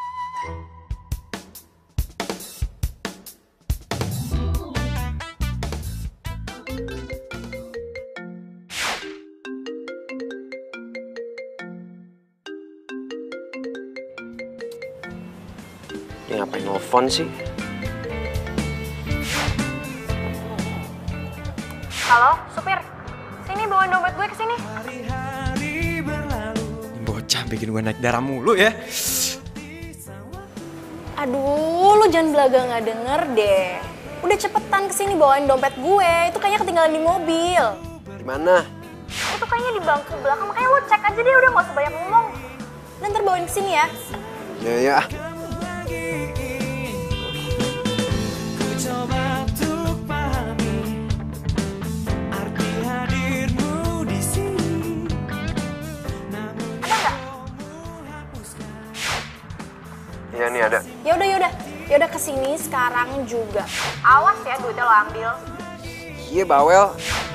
Speaker 7: Dia ngapain nelfon sih?
Speaker 12: Halo, supir. Sini bawain dompet gue ke sini.
Speaker 7: Bocah bikin gue naik darah mulu ya.
Speaker 4: Aduh, lu jangan belaga nggak denger deh. Udah cepetan kesini bawain dompet gue. Itu kayaknya ketinggalan di mobil.
Speaker 7: Di mana?
Speaker 12: Itu kayaknya di bangku belakang, makanya lo cek aja deh, udah gak usah banyak ngomong.
Speaker 4: Dan ntar bawain kesini ya.
Speaker 7: Ya. Iya nih ada.
Speaker 4: Yaudah kesini sekarang juga.
Speaker 12: Awas ya duitnya lo ambil.
Speaker 7: Iya bawel.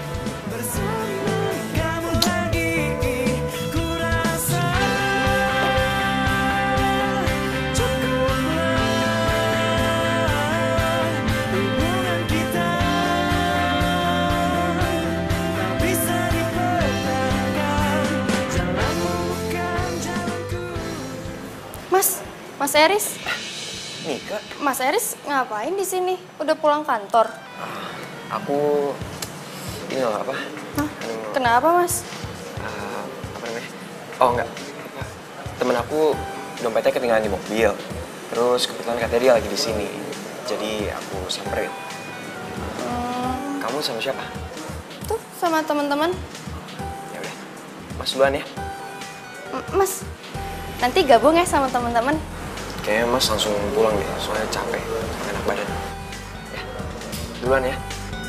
Speaker 14: Mas Eris?
Speaker 7: Nika?
Speaker 14: Mas Eris ngapain di sini? Udah pulang kantor?
Speaker 7: Aku ini nggak apa?
Speaker 14: Kenapa Mas?
Speaker 7: Apa namanya? Oh enggak, temen aku dompetnya ketinggalan di mobil. Terus kebetulan katanya dia lagi di sini. Jadi aku samperin. Kamu sama siapa?
Speaker 14: Tuh, sama teman-teman.
Speaker 7: Ya udah. Mas duluan ya.
Speaker 14: Mas, nanti gabung ya sama teman-teman.
Speaker 7: Kayaknya Mas langsung pulang deh, soalnya capek, gak enak badan. Ya, duluan ya.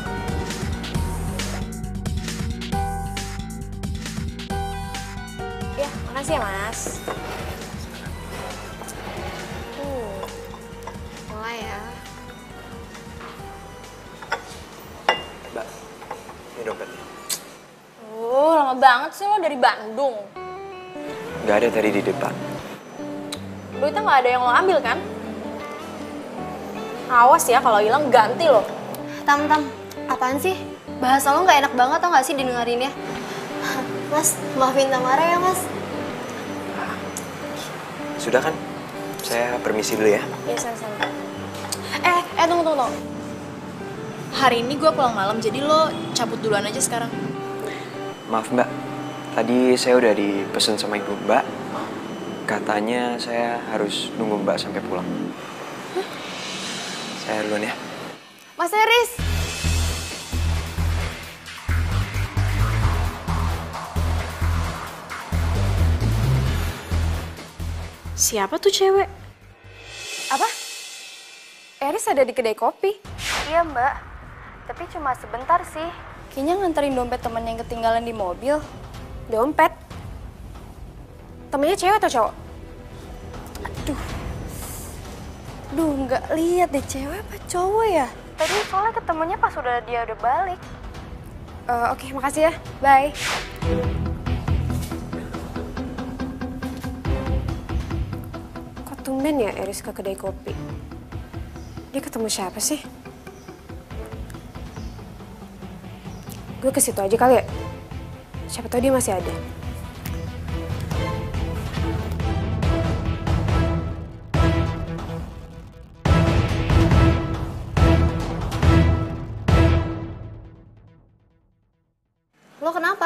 Speaker 14: Ya, makasih ya Mas. Mulai ya.
Speaker 7: Mbak, ini dompetnya.
Speaker 4: Lama banget sih lo dari Bandung.
Speaker 7: Gak ada tadi di depan.
Speaker 4: Duitnya nggak ada yang lo ambil kan? Awas ya kalau hilang ganti lo.
Speaker 14: Tam, apaan sih? Bahasa lo nggak enak banget tau nggak sih didengerinnya? Mas, maafin Tamara ya Mas.
Speaker 7: Sudah kan? Saya permisi dulu ya.
Speaker 14: Iya, sama-sama.
Speaker 4: Tunggu. Hari ini gue pulang malam, jadi lo cabut duluan aja sekarang.
Speaker 7: Maaf Mbak, tadi saya udah dipesen sama ibu Mbak. Katanya saya harus nunggu Mbak sampai pulang. Saya duluan ya.
Speaker 14: Mas Eris.
Speaker 4: Siapa tuh cewek?
Speaker 14: Apa? Eris ada di kedai kopi. Iya Mbak, tapi cuma sebentar sih. Kayaknya nganterin dompet temen yang ketinggalan di mobil.
Speaker 12: Dompet? Temennya cewek atau cowok?
Speaker 14: Aduh, nggak lihat deh cewek apa cowok ya? Tadi soalnya ketemunya pas dia udah balik.
Speaker 12: Oke, makasih ya. Bye. Kok tumben ya Eris ke kedai kopi? Dia ketemu siapa sih? Gue ke situ aja kali ya. Siapa tahu dia masih ada.
Speaker 14: Lo kenapa?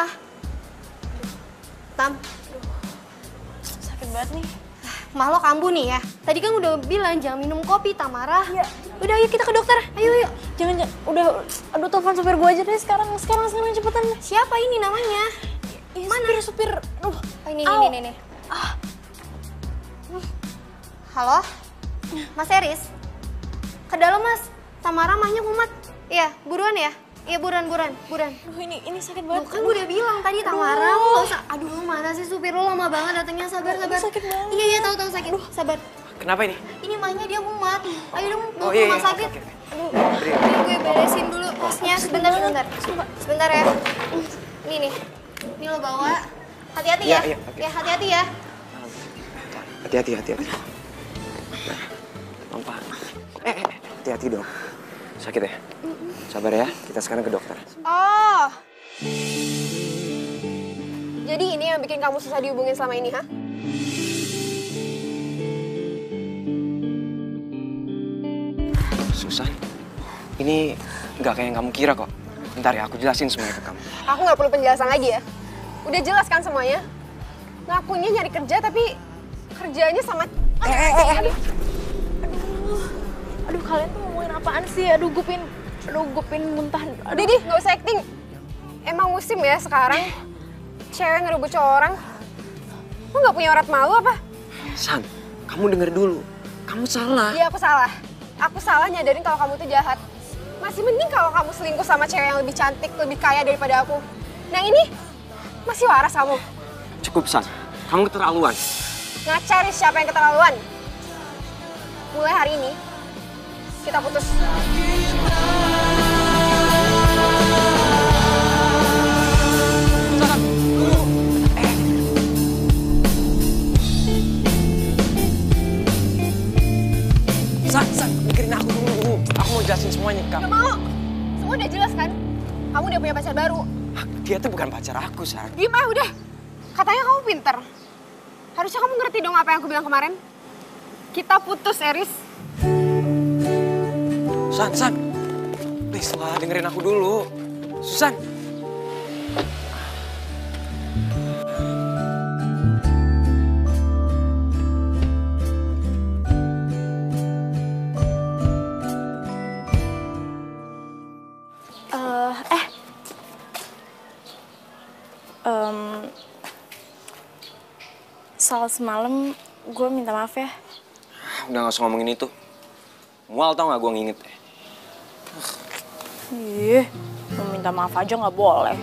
Speaker 14: Tam.
Speaker 4: Sakit banget nih.
Speaker 14: Mah lo kambuh nih ya. Tadi kan udah bilang jangan minum kopi, Tamara. Iya. Udah ayo kita ke dokter. Ayo.
Speaker 4: Jangan. Aduh telepon supir gue aja deh sekarang cepetan.
Speaker 14: Siapa ini namanya?
Speaker 4: Mana? Supir. Aduh.
Speaker 14: Ini. Halo? Mas Eris? Ke dalam Mas. Tamara mahnya kumat. Iya, buruan ya. Iya, buruan.
Speaker 4: Aduh, ini sakit banget.
Speaker 14: Kan gue udah bilang tadi Tamara, lo usah. Aduh, mana sih supir lo lama banget datangnya. Sabar.
Speaker 4: Sakit banget.
Speaker 14: Iya, tahu sakit. Sabar.
Speaker 7: Kenapa ini?
Speaker 14: Ini mahnya dia kumat. Ayo dong, bawa ke
Speaker 7: iya,
Speaker 14: rumah sakit. Aduh, gue beresin dulu tasnya. Sebentar ya. Ini nih. Ini lo bawa. Hati-hati ya. Ya, hati-hati ya.
Speaker 7: Hati-hati. Pelan-pelan. Hati-hati dong. Sakit ya? Sabar ya, kita sekarang ke dokter.
Speaker 12: Oh. Jadi ini yang bikin kamu susah dihubungin selama ini, ha?
Speaker 7: Susan, ini nggak kayak yang kamu kira kok. Bentar ya, aku jelasin semuanya ke kamu.
Speaker 12: Aku nggak perlu penjelasan lagi ya. Udah jelas kan semuanya? Ngakunya nyari kerja tapi kerjanya sama...
Speaker 4: Aduh, kalian tuh ngomongin apaan sih? Aduh, gue pengen muntah.
Speaker 12: Udah deh, nggak usah acting. Emang musim ya sekarang cewek ngerebut cowok orang. Lu nggak punya urat malu apa?
Speaker 7: San, kamu denger dulu. Kamu salah.
Speaker 12: Iya, aku salah. Aku salah nyadarin kalau kamu tuh jahat. Masih mending kalau kamu selingkuh sama cewek yang lebih cantik, lebih kaya daripada aku. Nah ini, masih waras kamu.
Speaker 7: Cukup, San. Kamu keterlaluan.
Speaker 12: Cari siapa yang keterlaluan. Mulai hari ini, kita putus.
Speaker 7: San, dengerin aku dulu. Aku mau jelasin semuanya ke kamu.
Speaker 12: Gak mau. Semua udah jelas kan? Kamu udah punya pacar baru.
Speaker 7: Dia tuh bukan pacar aku, San.
Speaker 12: Diem aja udah. Katanya kamu pinter. Harusnya kamu ngerti dong apa yang aku bilang kemarin. Kita putus, Eris.
Speaker 7: San. Please lah, dengerin aku dulu. Susan.
Speaker 4: soal semalam gue minta maaf ya.
Speaker 7: Udah gak usah ngomongin itu. Mual tau gak gue nginget.
Speaker 4: Ih, mau minta maaf aja nggak boleh.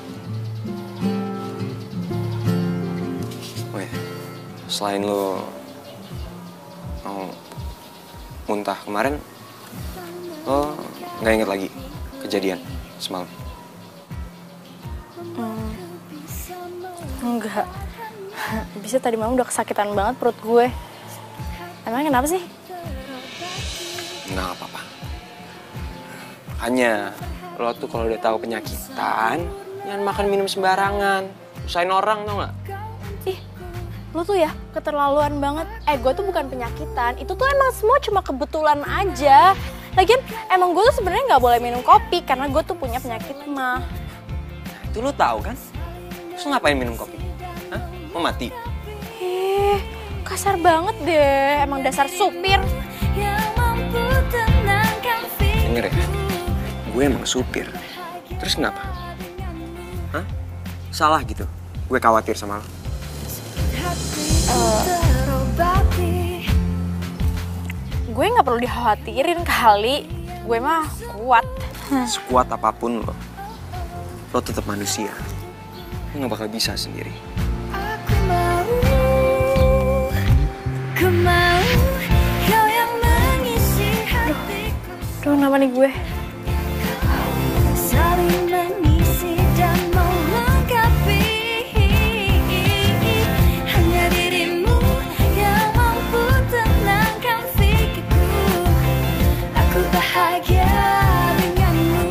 Speaker 7: Weh, selain lo mau muntah kemarin, lo gak inget lagi kejadian semalam?
Speaker 4: Enggak. Bisa tadi malam udah kesakitan banget perut gue. Emang kenapa sih?
Speaker 7: Nggak apa-apa. Hanya lo tuh kalau udah tahu penyakitan, jangan makan minum sembarangan. Usahain orang tau nggak?
Speaker 4: Ih, lo tuh ya keterlaluan banget. Gue tuh bukan penyakitan. Itu tuh emang semua cuma kebetulan aja. Lagian emang gue tuh sebenarnya nggak boleh minum kopi karena gue tuh punya penyakit mah.
Speaker 7: Itu lo tahu kan? Terus ngapain minum kopi? Hah? Mau mati?
Speaker 4: Kasar banget deh. Emang dasar supir.
Speaker 7: Denger ya, gue emang supir. Terus kenapa? Hah? Salah gitu? Gue khawatir sama lo.
Speaker 4: Gue nggak perlu dikhawatirin kali. Gue mah kuat.
Speaker 7: Sekuat apapun lo tetap manusia. Lo gak bakal bisa sendiri.
Speaker 15: Ku mau kau yang mengisi hatiku.
Speaker 4: Aduh, kenapa nih gue?
Speaker 15: Saling mengisi dan melengkapi. Hanya dirimu yang mampu tenangkan pikirku. Aku bahagia denganmu.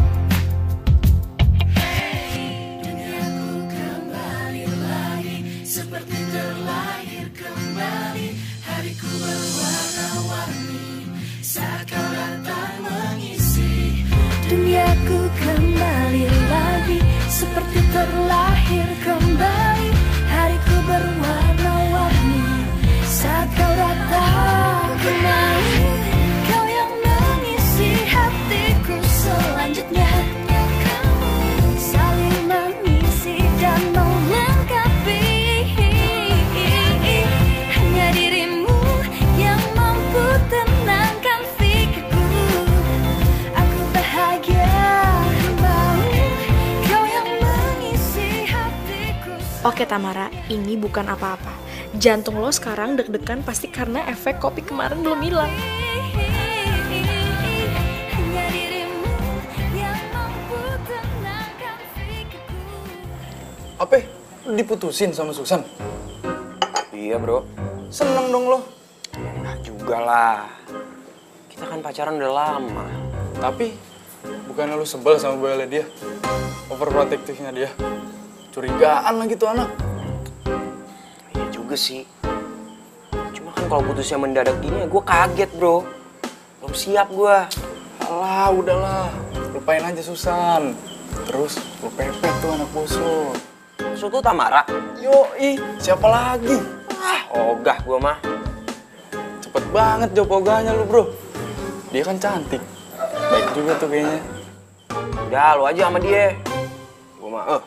Speaker 15: Duniaku kembali lagi seperti terlahir kembali. Hariku berwarna-warni saat kau datang mengisi. Duniaku kembali lagi seperti terlahir kembali. Hariku berwarna-warni saat kau datang kembali. Kau yang mengisi hatiku selanjutnya. Saling mengisi dan melengkapi. Hanya dirimu yang mampu tenangkan pikirku. Aku bahagia kembali. Kau yang mengisi hatiku.
Speaker 4: Oke Tamara, ini bukan apa-apa. Jantung lo sekarang deg-degan pasti karena efek kopi kemarin belum hilang.
Speaker 15: Hanya dirimu yang mampu tenangkan pikirku.
Speaker 11: Apa? Diputusin sama Susan?
Speaker 7: Iya bro.
Speaker 11: Seneng dong lo.
Speaker 7: Nah juga lah. Kita kan pacaran udah lama.
Speaker 11: Tapi bukannya lu sebel sama Boyolnya dia? Overprotective-nya dia. Curigaan lah gitu anak.
Speaker 7: Iya juga sih. Cuma kan kalau putusnya mendadak gini ya gue kaget bro. Belum siap gue.
Speaker 11: Alah udahlah. Lupain aja Susan. Terus lu pepet tuh anak bosok.
Speaker 7: Bosok tuh Tamara?
Speaker 11: Yoi, siapa lagi?
Speaker 7: Ogah gue mah.
Speaker 11: Cepet banget jawab ogahnya lu bro. Dia kan cantik. Baik juga tuh kayaknya.
Speaker 7: Udah lu aja sama dia. Gue mah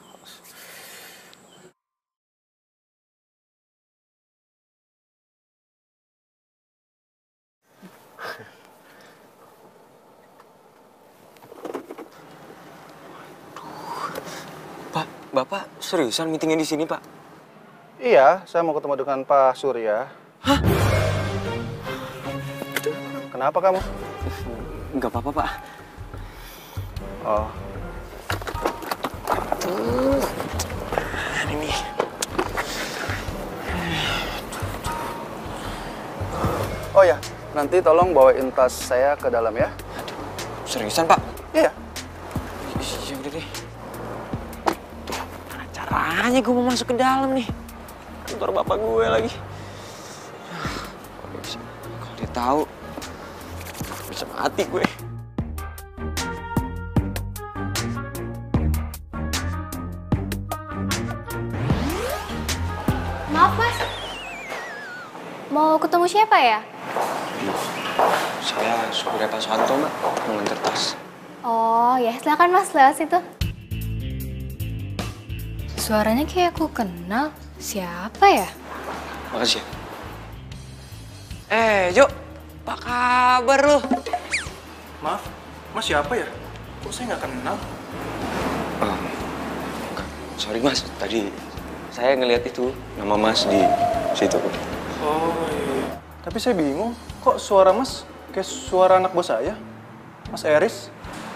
Speaker 7: Pak, Bapak seriusan meetingnya di sini, Pak?
Speaker 9: Iya, saya mau ketemu dengan Pak Surya.
Speaker 7: Hah?
Speaker 9: Kenapa kamu?
Speaker 7: Enggak apa-apa, Pak.
Speaker 9: Oh.
Speaker 7: Ini.
Speaker 9: Oh ya, nanti tolong bawain tas saya ke dalam ya.
Speaker 7: Seriusan, Pak?
Speaker 9: Iya.
Speaker 7: Iya, udah deh. Gimana caranya gue mau masuk ke dalam nih? Kantor bapak gue lagi. Kalau dia tahu, bisa mati gue.
Speaker 14: Maaf mas, mau ketemu siapa ya?
Speaker 7: Saya Surya Pak Santo, Mbak. Mau nganter tas.
Speaker 14: Oh ya, silakan mas, lewat situ. Suaranya kayak aku kenal. Siapa ya?
Speaker 7: Makasih ya. Jo, apa kabar lo?
Speaker 9: Maaf, Mas siapa ya? Kok saya nggak kenal?
Speaker 7: Sorry Mas, tadi saya ngeliat itu nama Mas di situ.
Speaker 9: Oh iya. Tapi saya bingung, kok suara Mas kayak suara anak bos saya? Mas Eris?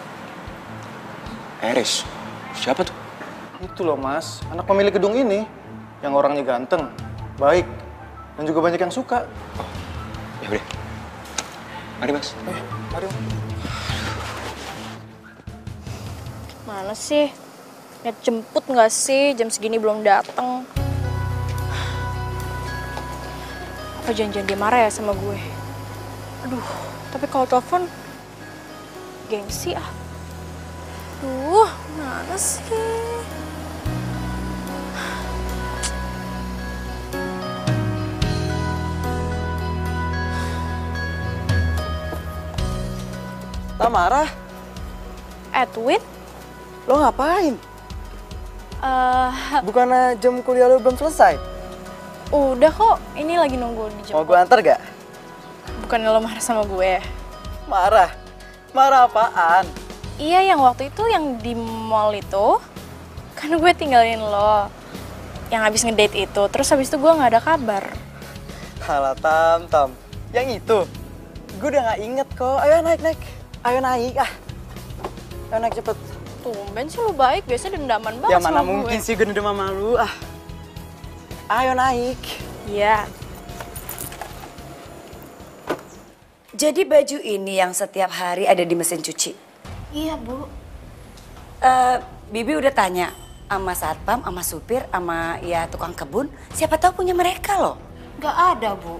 Speaker 7: Eris? Siapa tuh?
Speaker 9: Itu loh Mas, anak pemilik gedung ini. Yang orangnya ganteng, baik, dan juga banyak yang suka.
Speaker 7: Ya udah. Mari Mas.
Speaker 9: Mari.
Speaker 4: Mana sih? Net jemput nggak sih? Jam segini belum datang. Apa janjian dia marah ya sama gue? Aduh, tapi kalau telepon gengsi ah. Duh, mana sih?
Speaker 3: Tamara,
Speaker 4: Edwin?
Speaker 3: lo ngapain? Bukannya jam kuliah lo belum selesai?
Speaker 4: Udah kok, ini lagi nunggu dijemput.
Speaker 3: Mau gue antar gak?
Speaker 4: Bukannya lo marah sama gue?
Speaker 3: Marah? Marah apaan?
Speaker 4: Iya, yang waktu itu yang di mall itu, kan gue tinggalin lo. Yang habis ngedate itu, terus habis itu gue gak ada kabar.
Speaker 3: Halah Tam, yang itu? Gue udah gak inget kok, ayo naik. Ayo naik, ayo naik cepet.
Speaker 4: Tumben sih lo baik, biasa dendaman banget
Speaker 3: Ya mana
Speaker 4: sama
Speaker 3: mungkin
Speaker 4: gue.
Speaker 3: sih gue udah sama lu, Ayo naik.
Speaker 4: Iya.
Speaker 1: Jadi baju ini yang setiap hari ada di mesin cuci?
Speaker 14: Iya, Bu.
Speaker 1: Bibi udah tanya sama satpam, sama supir, sama ya tukang kebun. Siapa tahu punya mereka loh.
Speaker 14: Gak ada, Bu.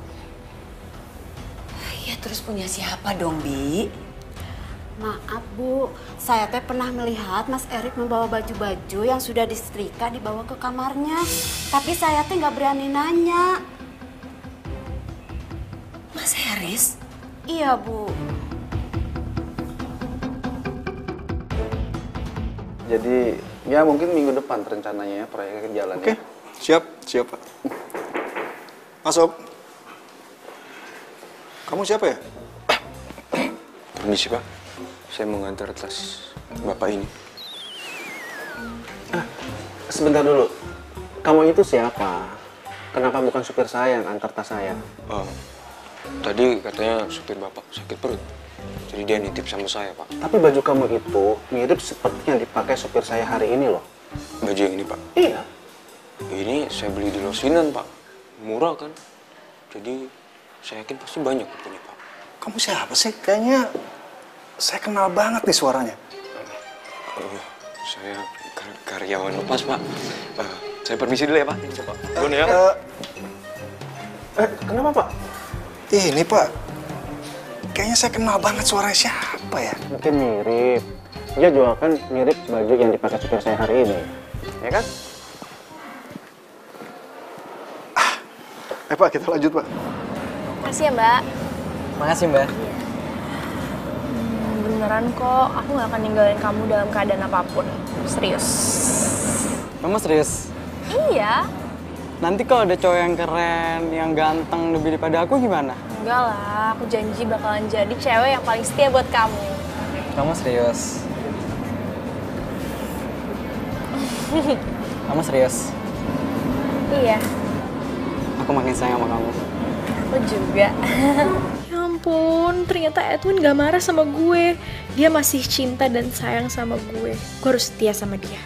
Speaker 1: Ya terus punya siapa dong, Bi?
Speaker 17: Maaf Bu, saya teh pernah melihat Mas Erik membawa baju-baju yang sudah disetrika dibawa ke kamarnya. Tapi saya teh nggak berani nanya.
Speaker 1: Mas Eris?
Speaker 17: Iya Bu.
Speaker 9: Jadi ya mungkin minggu depan rencananya ya proyeknya jalan.
Speaker 13: Oke, siap Pak. Masuk. Kamu siapa ya?
Speaker 7: Permisi Pak. Saya mau ngantar tas Bapak ini.
Speaker 9: Sebentar dulu. Kamu itu siapa? Kenapa bukan supir saya yang antar tas saya?
Speaker 7: Tadi katanya supir Bapak sakit perut. Jadi dia nitip sama saya, Pak.
Speaker 9: Tapi baju kamu itu mirip seperti yang dipakai supir saya hari ini loh.
Speaker 7: Baju yang ini, Pak?
Speaker 9: Iya.
Speaker 7: Ini saya beli di Losinan, Pak. Murah kan? Jadi saya yakin pasti banyak yang punya, Pak.
Speaker 13: Kamu siapa sih? Kayaknya saya kenal banget nih suaranya.
Speaker 7: Saya karyawan lepas, Pak. Saya permisi dulu ya, Pak. Coba. Dulu ya.
Speaker 9: Kenapa, Pak?
Speaker 13: Ini, Pak. Kayaknya saya kenal banget suaranya siapa ya?
Speaker 9: Mungkin mirip. Dia juga kan mirip baju yang dipakai supir saya hari ini. Ya kan?
Speaker 13: Pak, kita lanjut, Pak.
Speaker 4: Makasih ya, Mbak.
Speaker 3: Makasih, Mbak.
Speaker 4: Beneran kok, aku gak akan ninggalin kamu dalam keadaan apapun. Serius.
Speaker 3: Kamu serius?
Speaker 4: Iya.
Speaker 3: Nanti kalau ada cowok yang keren, yang ganteng lebih daripada aku gimana?
Speaker 4: Enggak lah, aku janji bakalan jadi cewek yang paling setia buat kamu.
Speaker 3: Kamu serius? Kamu serius?
Speaker 4: Iya.
Speaker 3: Aku makin sayang sama kamu.
Speaker 4: Aku juga. Ya ampun, ternyata Edwin gak marah sama gue. Dia masih cinta dan sayang sama gue. Gue harus setia sama dia.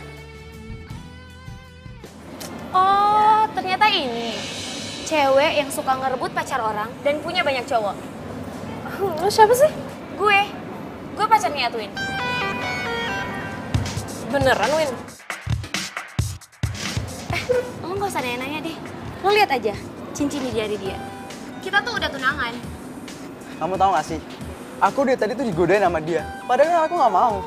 Speaker 14: Oh, ternyata ini cewek yang suka ngerebut pacar orang dan punya banyak cowok.
Speaker 4: Lo siapa sih?
Speaker 14: Gue pacarnya Edwin.
Speaker 4: Beneran, Win?
Speaker 14: Lo gak usah nanya-nanya deh. Lo lihat aja cincin di jari dia. Kita tuh udah tunangan.
Speaker 3: Kamu tahu gak sih? Aku dari tadi tuh digodain sama dia. Padahal aku gak mau.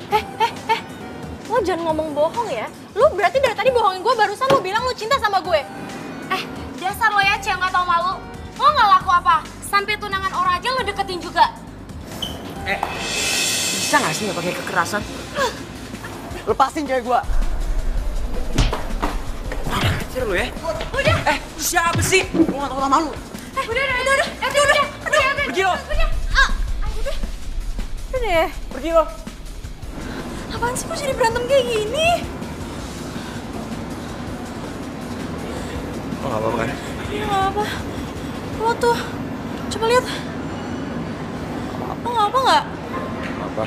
Speaker 4: Lo jangan ngomong bohong ya. Lo berarti dari tadi bohongin gue, barusan lo bilang lo cinta sama gue.
Speaker 14: Dasar lo ya cewek gak tau malu. Lo gak laku apa? Sampai tunangan orang aja lo deketin juga.
Speaker 5: Bisa gak sih gak pakai kekerasan?
Speaker 3: Lepasin cewek gue.
Speaker 7: Sir lu ya?
Speaker 4: Udah.
Speaker 7: Siapa sih? Gua gak tau sama lu.
Speaker 4: Udah.
Speaker 7: Pergi lo.
Speaker 4: Udah deh.
Speaker 7: Pergi lo.
Speaker 4: Apaan sih kok jadi berantem kayak gini?
Speaker 7: Oh, gak apa-apa kan?
Speaker 4: Iya gak apa. Lo tuh, coba lihat. Lo gak apa nggak?
Speaker 11: Apa?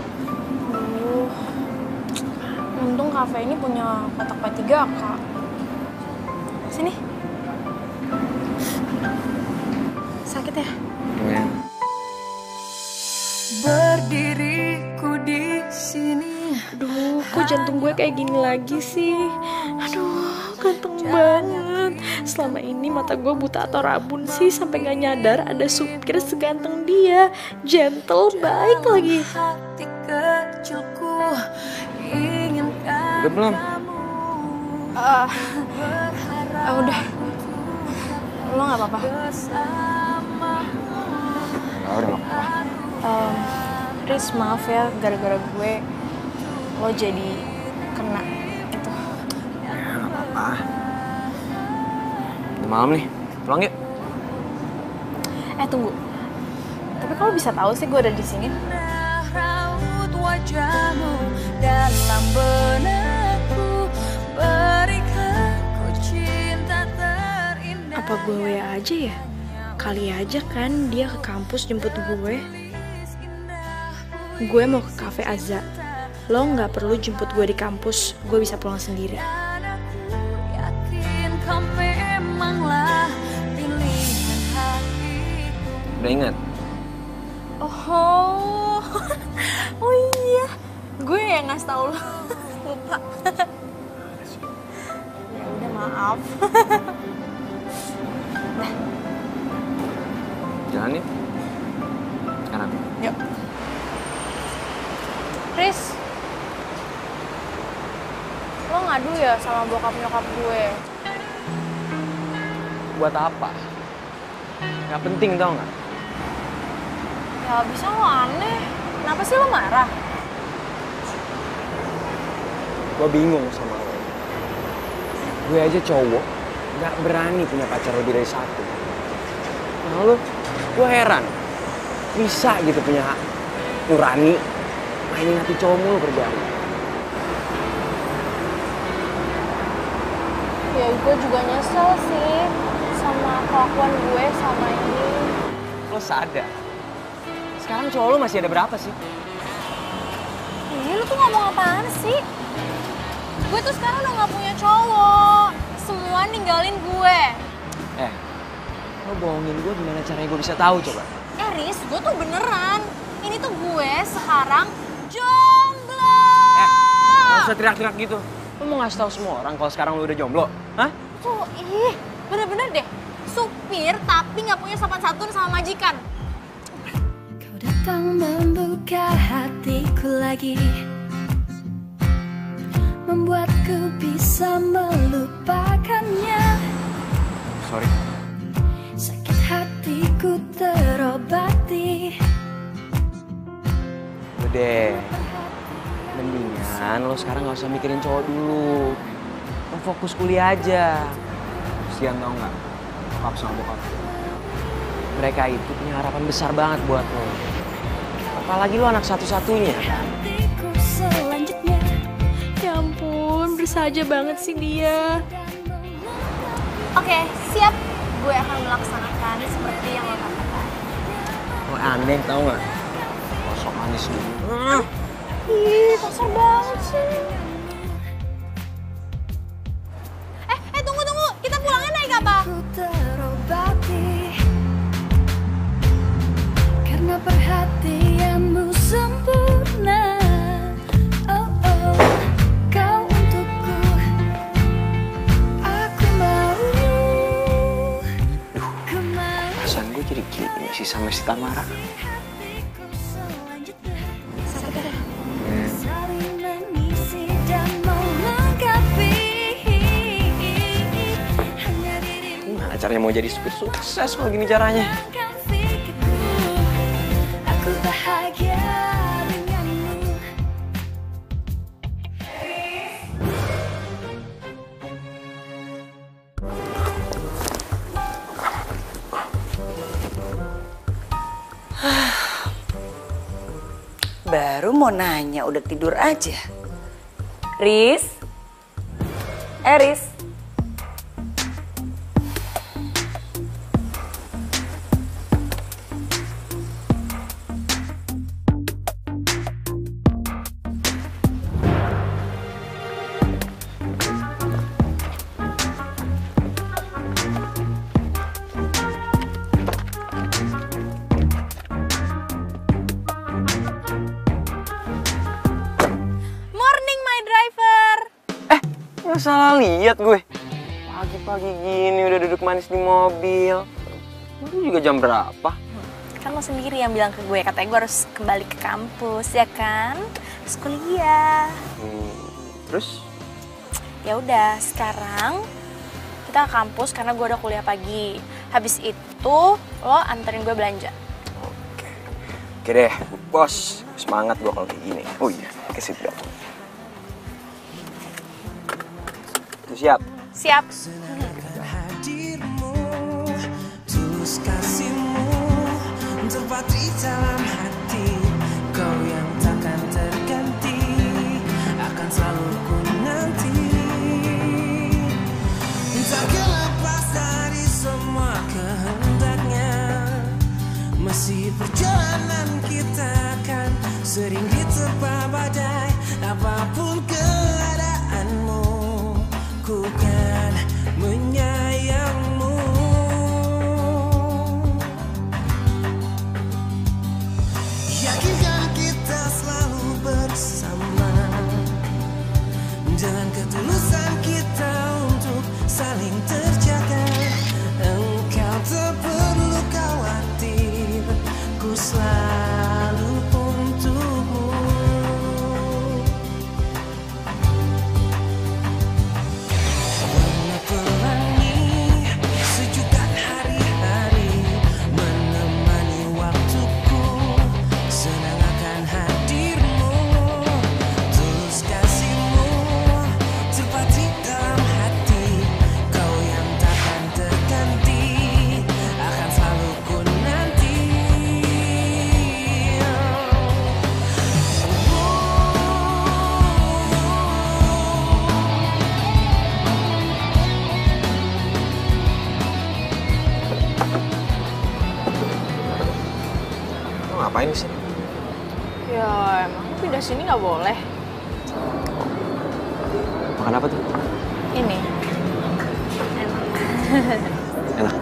Speaker 4: Untung kafe ini punya kotak P3K. Sini. Sakit ya?
Speaker 7: Lumayan.
Speaker 15: Berdiriku di sini.
Speaker 4: Aduh, kok jantung gue kayak gini lagi sih? Aduh, ganteng banget. Selama ini mata gue buta atau rabun sih sampai gak nyadar ada supir seganteng dia. Gentle, baik lagi.
Speaker 15: Hati kecilku inginkan.
Speaker 7: Udah belum?
Speaker 4: Udah. Lo gak apa-apa?
Speaker 7: Ya udah gak apa-apa.
Speaker 4: Riz, maaf ya, gara-gara gue lo jadi kena gitu.
Speaker 7: Ya gak apa-apa. Udah malam nih, pulang yuk.
Speaker 4: Tunggu. Tapi kalau bisa tahu sih gue ada di sini.
Speaker 15: Raut wajahmu dalam benakku, berikan ku cinta terindah.
Speaker 4: Apa gue WA aja ya? Kali aja kan dia ke kampus jemput gue. Gue mau ke cafe Azza. Lo nggak perlu jemput gue di kampus. Gue bisa pulang sendiri.
Speaker 15: Yakin kau memanglah pilihan hatiku.
Speaker 7: Udah ingat?
Speaker 4: Oh iya. Gue yang ngasih tau lo. Lupa. Ya udah, maaf.
Speaker 7: Jalan yuk. Sekarang.
Speaker 4: Yuk. Riz, lo ngadu ya sama bokap nyokap gue?
Speaker 7: Buat apa? Gak penting tau gak?
Speaker 4: Ya bisa, lo aneh. Kenapa sih lo marah?
Speaker 7: Gue bingung sama lo. Gue aja cowok, gak berani punya pacar lebih dari satu. Nah lo, gue heran. Bisa gitu punya nurani, mainin hati cowok mulu berjari.
Speaker 4: Ya gue juga nyesel sih sama kelakuan gue sama ini.
Speaker 7: Lo sadar? Sekarang cowok lo masih ada berapa sih?
Speaker 4: Iya, lo tuh ngomong apaan sih? Gue tuh sekarang udah gak punya cowok. Semua ninggalin gue.
Speaker 7: Lo bohongin gue gimana caranya gue bisa tahu coba?
Speaker 4: Riz, gue tuh beneran. Ini tuh gue sekarang jomblo.
Speaker 7: Gak usah teriak-teriak gitu. Lo mau ngasih tahu semua orang kalau sekarang lo udah jomblo? Hah?
Speaker 4: Tuh, bener-bener deh. Supir tapi gak punya sopan santun sama majikan.
Speaker 15: Kau datang membuka hatiku lagi, membuatku bisa melupakannya.
Speaker 7: Sorry.
Speaker 15: Sakit hatiku terobati.
Speaker 7: Udah, mendingan lo sekarang gak usah mikirin cowok dulu. Lo fokus kuliah aja. Kasian tau gak? Bokap sama bokap. Mereka itu punya harapan besar banget buat lo. Apalagi lo anak satu-satunya.
Speaker 15: Hatiku selanjutnya.
Speaker 4: Ya ampun, bersahaja banget sih dia.
Speaker 14: Oke, siap. Gue akan melaksanakan seperti yang lo katakan.
Speaker 7: Lo aneh tau gak? Lo sok manis dulu.
Speaker 4: Ih, kasar banget sih.
Speaker 14: Tunggu. Kita pulangnya naik apa?
Speaker 15: Ku terobati karena perhatianmu sempurna. Oh, kau untukku. Aku mau.
Speaker 7: Perasaan gue jadi gini sih sama si Tamara.
Speaker 15: Saling mengisi dan melengkapi.
Speaker 7: Gimana caranya mau jadi supir sukses kalau gini caranya?
Speaker 15: Aku bahagia denganmu.
Speaker 1: Baru mau nanya udah tidur aja. Riz? Riz?
Speaker 7: Nggak salah lihat gue. Pagi-pagi gini udah duduk manis di mobil. Itu juga jam berapa?
Speaker 4: Kan lo sendiri yang bilang ke gue, katanya gue harus kembali ke kampus, ya kan? Terus kuliah.
Speaker 7: Terus?
Speaker 4: Ya udah, sekarang kita ke kampus karena gue udah kuliah pagi. Habis itu lo anterin gue belanja.
Speaker 7: Oke deh, bos. Semangat gue kalau kayak gini. Oh iya, ke seatbelt. Siap?
Speaker 4: Siap.
Speaker 10: Hadirmu, tulus kasihmu, terpatri dalam hati. Kau yang takkan terganti, akan selalu ku nanti. Tak lepas dari semua kehendaknya. Masih perjalanan kita akan sering diterpa badai. Apapun keadaanmu, ku kan menyayangmu. Yakinkan kita selalu bersama, dengan ketulusan kita untuk saling terjaga. Engkau tak perlu khawatir, ku selalu untukmu.
Speaker 7: Ngapain di sini?
Speaker 4: Ya emang pindah sini nggak boleh.
Speaker 7: Makan apa tuh?
Speaker 4: Ini.
Speaker 7: Enak.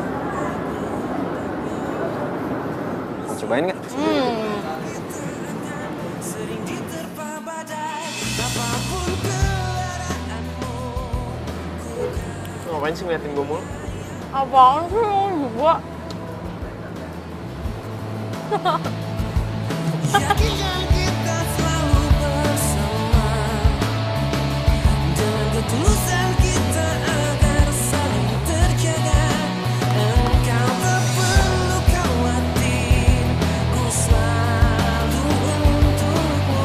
Speaker 7: Mau cobain nggak? Ngapain sih ngeliatin gue mulu?
Speaker 4: Apaan sih lo juga?
Speaker 10: Yakinkan kita selalu bersama, dengan ketulusan kita agar saling terjaga. Engkau tak perlu khawatir, ku selalu untukmu.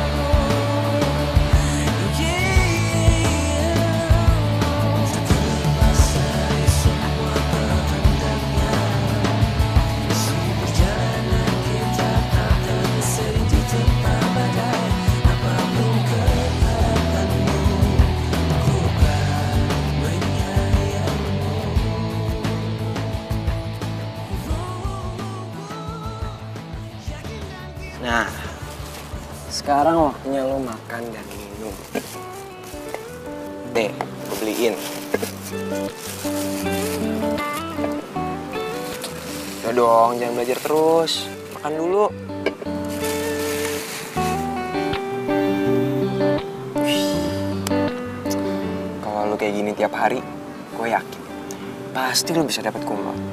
Speaker 10: Terlepas dari semua kehendaknya, masih perjalanan kita akan sering diterpa badai. Apapun keadaanmu, ku kan menyayangmu.
Speaker 7: Nah, sekarang waktunya lo makan dan minum. Deh, gue beliin. Udah dong, jangan belajar terus. Makan dulu. Kalau lo kayak gini tiap hari, gue yakin pasti lo bisa dapet cum laude.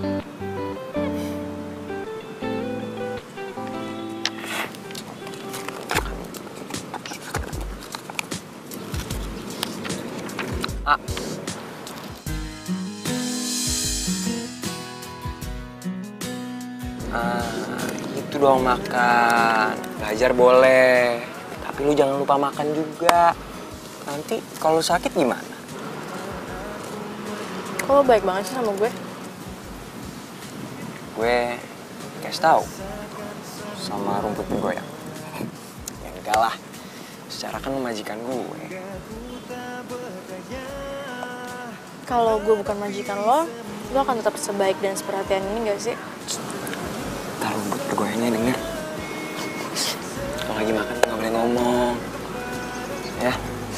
Speaker 7: Itu dong makan. Belajar boleh, tapi lu jangan lupa makan juga. Nanti kalau sakit gimana?
Speaker 4: Kok lo baik banget sih sama gue?
Speaker 7: Gue kayak kasih tahu sama rumput bergoyang. Ya enggak lah, secara kan lu majikan gue.
Speaker 4: Kalau gue bukan majikan lo akan tetap sebaik dan seperhatian ini gak sih?
Speaker 7: Ntar rumput bergoyangnya denger. Kalau lagi makan nggak boleh ngomong. Ya.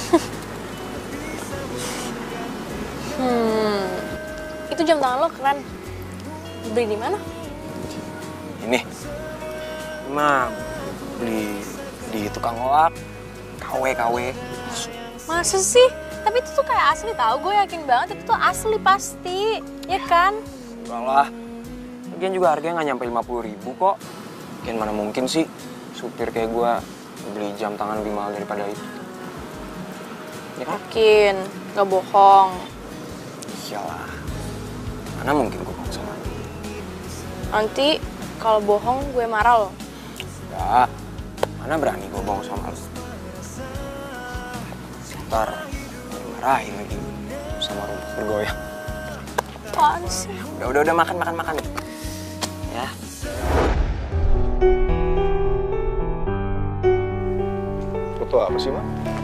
Speaker 4: Itu jam tangan lo keren. Beli di mana?
Speaker 7: Ini mah beli di tukang loak, KW.
Speaker 4: Masa sih? Tapi itu tuh kayak asli tau, gue yakin banget itu tuh asli pasti, ya kan?
Speaker 7: Enggak lah, lagian juga harganya nggak nyampe 50.000 kok. Lagian mana mungkin sih supir kayak gue beli jam tangan lebih mahal daripada itu. Ya kan?
Speaker 4: Yakin, nggak bohong.
Speaker 7: Iyalah, mana mungkin gue bohong sama lu.
Speaker 4: Nanti kalau bohong gue marah lo.
Speaker 7: Enggak, mana berani gue bohong sama lu. Ntar marahin lagi sama rumput bergoyang.
Speaker 4: Apaan sih?
Speaker 7: Udah makan. Ya.
Speaker 13: Foto apa sih, Ma?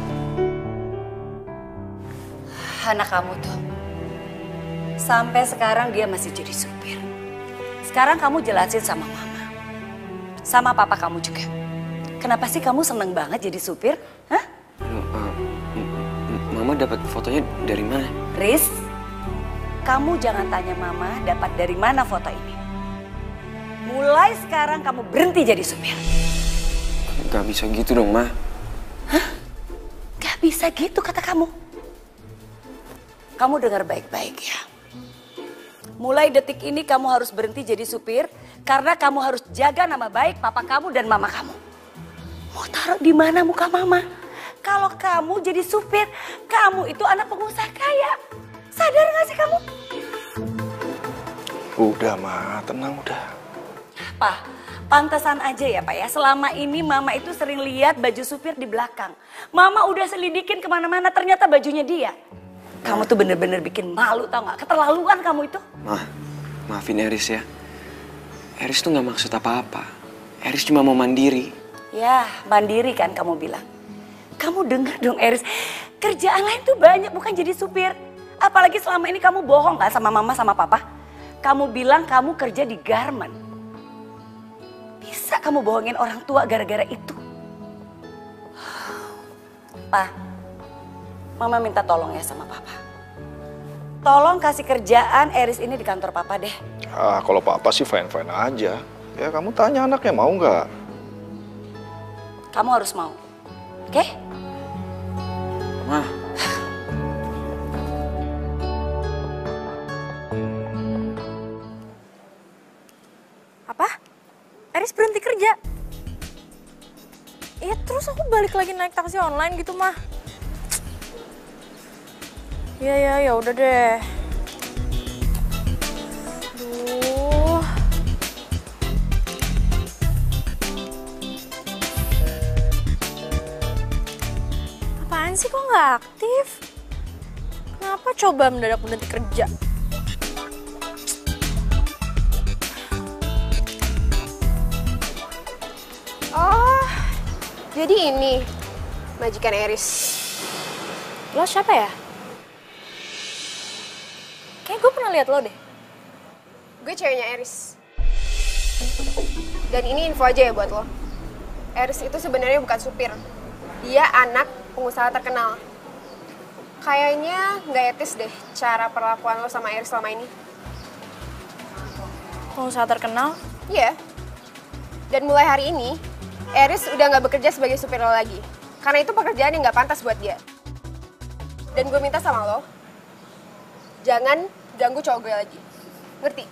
Speaker 1: Anak kamu tuh. Sampai sekarang dia masih jadi supir. Sekarang kamu jelasin sama mama. Sama papa kamu juga. Kenapa sih kamu seneng banget jadi supir? Hah?
Speaker 7: Mama dapat fotonya dari mana?
Speaker 1: Riz, kamu jangan tanya mama dapat dari mana foto ini. Mulai sekarang kamu berhenti jadi supir.
Speaker 7: Gak bisa gitu dong, Ma.
Speaker 1: Hah? Gak bisa gitu kata kamu. Kamu dengar baik-baik ya. Mulai detik ini kamu harus berhenti jadi supir karena kamu harus jaga nama baik papa kamu dan mama kamu. Mau taruh di mana muka mama? Kalau kamu jadi supir, kamu itu anak pengusaha kaya. Sadar gak sih kamu?
Speaker 13: Udah, Ma. Tenang udah.
Speaker 1: Pak, pantesan aja ya Pak ya. Selama ini mama itu sering lihat baju supir di belakang. Mama udah selidikin kemana-mana, ternyata bajunya dia. Kamu tuh bener-bener bikin malu tau gak? Keterlaluan kamu itu.
Speaker 7: Ma, maafin Eris ya. Eris tuh gak maksud apa-apa. Eris cuma mau mandiri.
Speaker 1: Ya, mandiri kan kamu bilang. Kamu dengar dong Eris, kerjaan lain tuh banyak bukan jadi supir. Apalagi selama ini kamu bohong kan sama mama sama papa. Kamu bilang kamu kerja di garment. Bisa kamu bohongin orang tua gara-gara itu? Pa, mama minta tolong ya sama papa. Tolong kasih kerjaan Eris ini di kantor papa deh.
Speaker 13: Ah, kalau papa sih fine-fine aja. Ya kamu tanya anaknya mau nggak?
Speaker 1: Kamu harus mau, oke?
Speaker 7: Ma.
Speaker 4: Apa? Eris berhenti kerja? Iya terus aku balik lagi naik taksi online gitu mah. Ya udah deh. Aduh. Apaan sih kok nggak aktif? Kenapa coba mendadak berhenti kerja?
Speaker 12: Oh, jadi ini majikan Eris.
Speaker 4: Lo siapa ya? Kayak gue pernah lihat lo deh.
Speaker 12: Gue ceweknya Eris. Dan ini info aja ya buat lo. Eris itu sebenarnya bukan supir. Dia anak pengusaha terkenal. Kayaknya nggak etis deh cara perlakuan lo sama Eris selama ini.
Speaker 4: Pengusaha terkenal?
Speaker 12: Iya. Dan mulai hari ini, Eris udah nggak bekerja sebagai supir lo lagi. Karena itu pekerjaan yang nggak pantas buat dia. Dan gue minta sama lo, jangan ganggu cowok gue lagi. Ngerti?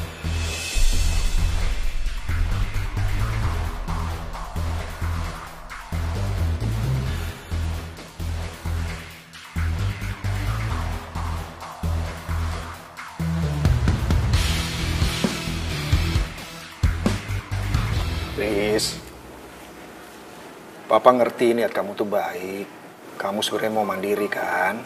Speaker 13: Riz, Papa ngerti niat kamu tuh baik. Kamu sebenarnya mau mandiri kan?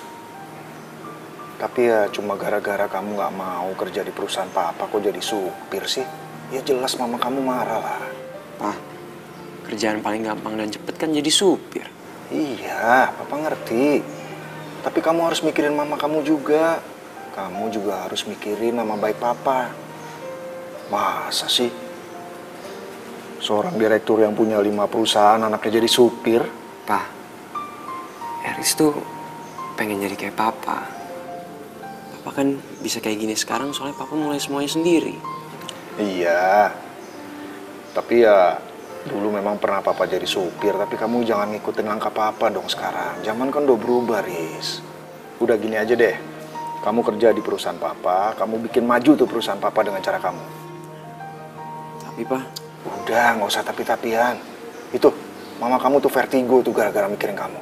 Speaker 13: Tapi ya cuma gara-gara kamu nggak mau kerja di perusahaan Papa kok jadi supir sih? ya jelas mama kamu marah lah.
Speaker 7: Pak, kerjaan paling gampang dan cepet kan jadi supir.
Speaker 13: Iya, papa ngerti. Tapi kamu harus mikirin mama kamu juga. Kamu juga harus mikirin nama baik papa. Masa sih? Seorang direktur yang punya 5 perusahaan, anaknya jadi supir?
Speaker 7: Pak, Eris tuh pengen jadi kayak papa. Papa kan bisa kayak gini sekarang soalnya papa mulai semuanya sendiri.
Speaker 13: Iya. Tapi ya dulu memang pernah papa jadi supir, tapi kamu jangan ngikutin langkah papa dong sekarang. Zaman kan udah berubah, Riz. Udah gini aja deh. Kamu kerja di perusahaan papa, kamu bikin maju tuh perusahaan papa dengan cara kamu.
Speaker 7: Tapi, Pak,
Speaker 13: udah, nggak usah tapi-tapian. Itu, mama kamu tuh vertigo tuh gara-gara mikirin kamu.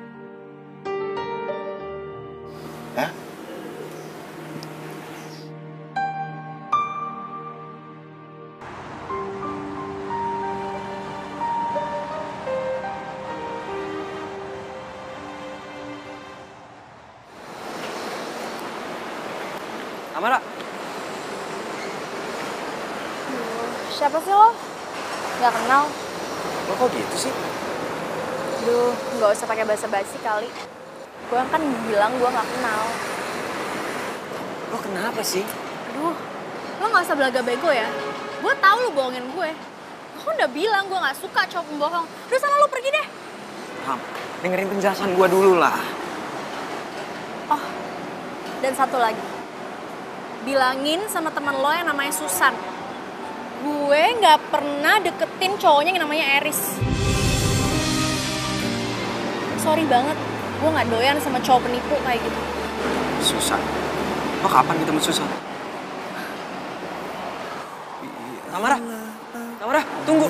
Speaker 13: Ya?
Speaker 7: Amara.
Speaker 4: Siapa sih lo? Gak kenal.
Speaker 7: Lo kok gitu sih?
Speaker 4: Duh, gak usah pakai basa-basi kali. Gue kan bilang gue gak kenal.
Speaker 7: Lo kenapa sih?
Speaker 4: Aduh, lo gak usah belaga bego ya. Gue tahu lo bohongin gue. Gue udah bilang gue gak suka cowok pembohong. Udah sana lo pergi deh.
Speaker 7: Ham, dengerin penjelasan gue dulu lah.
Speaker 4: Oh, dan satu lagi. Bilangin sama teman lo yang namanya Susan. Gue gak pernah deketin cowoknya yang namanya Eris. Sorry banget, gue gak doyan sama cowok penipu kayak gitu.
Speaker 7: Susan? Lo kapan ketemu Susan? Tamara? Tamara, tunggu.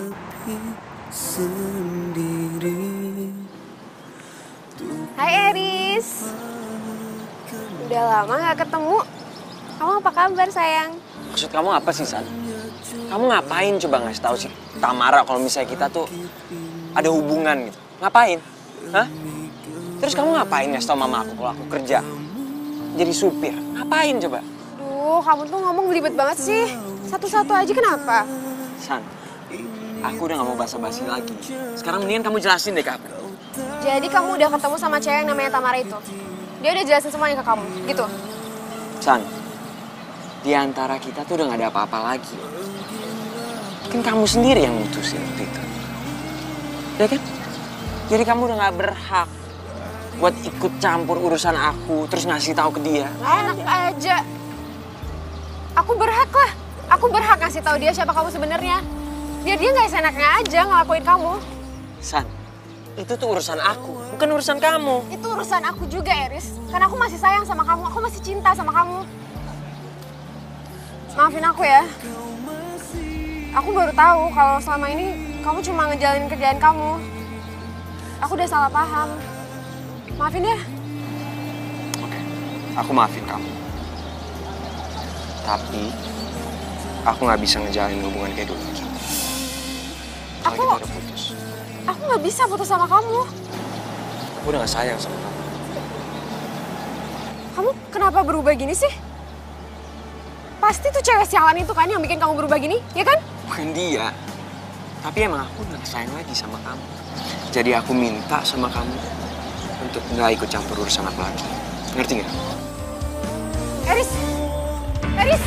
Speaker 12: Hai Eris. Udah lama gak ketemu. Kamu apa kabar sayang?
Speaker 7: Maksud kamu apa sih, San? Kamu ngapain coba ngasih tahu sih Tamara kalau misalnya kita tuh ada hubungan gitu? Ngapain? Hah? Terus kamu ngapain ngasih tahu mama aku kalau aku kerja jadi supir? Ngapain coba?
Speaker 12: Duh, kamu tuh ngomong belibet banget sih. Satu-satu aja kenapa?
Speaker 7: San, aku udah gak mau basa-basi lagi. Sekarang mendingan kamu jelasin deh ke aku.
Speaker 12: Jadi kamu udah ketemu sama cewek yang namanya Tamara itu? Dia udah jelasin semuanya ke kamu, gitu?
Speaker 7: San, di antara kita tuh udah gak ada apa-apa lagi. Kan kamu sendiri yang mutusin waktu itu. Ya kan? Jadi kamu udah gak berhak buat ikut campur urusan aku, terus ngasih tahu ke dia.
Speaker 12: Enak aja. Aku berhak lah. Aku berhak ngasih tahu dia siapa kamu sebenarnya. Biar dia nggak seenaknya aja ngelakuin kamu.
Speaker 7: San, itu tuh urusan aku, bukan urusan kamu.
Speaker 12: Itu urusan aku juga, Eris. Karena aku masih sayang sama kamu. Aku masih cinta sama kamu. Maafin aku ya. Aku baru tahu kalau selama ini kamu cuma ngejalanin kerjaan kamu. Aku udah salah paham. Maafin ya.
Speaker 7: Oke, aku maafin kamu. Tapi aku nggak bisa ngejalanin hubungan kayak dulu.
Speaker 12: Aku
Speaker 7: kita udah putus.
Speaker 12: Aku nggak bisa putus sama kamu.
Speaker 7: Aku udah gak sayang sama kamu.
Speaker 12: Kamu kenapa berubah gini sih? Pasti tuh cewek sialan itu kan yang bikin kamu berubah gini, ya kan?
Speaker 7: Bukan dia. Tapi emang aku udah gak sayang lagi sama kamu. Jadi aku minta sama kamu untuk nggak ikut campur urusan aku lagi. Ngerti nggak?
Speaker 12: Eris! Eris!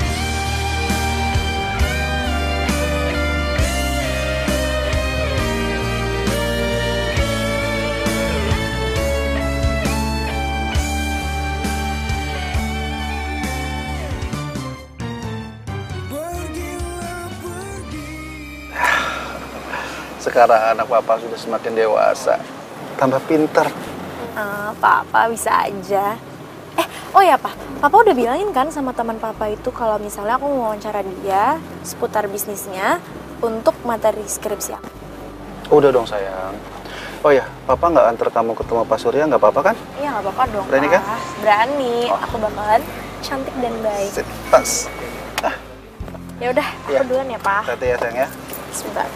Speaker 9: Sekarang anak papa sudah semakin dewasa, tambah pinter.
Speaker 4: Papa bisa aja. Oh ya Papa udah bilangin kan sama teman Papa itu kalau misalnya aku mau wawancara dia seputar bisnisnya untuk materi skripsi aku.
Speaker 9: Udah dong sayang. Oh ya, Papa nggak antar kamu ketemu Pak Surya, nggak apa-apa kan?
Speaker 4: Iya nggak apa-apa dong.
Speaker 9: Berani kan?
Speaker 4: Berani. Aku bakalan cantik dan baik.
Speaker 9: Pas.
Speaker 4: Ya udah, aku duluan ya Pak.
Speaker 9: Hati-hati ya sayang ya.
Speaker 4: Sebentar.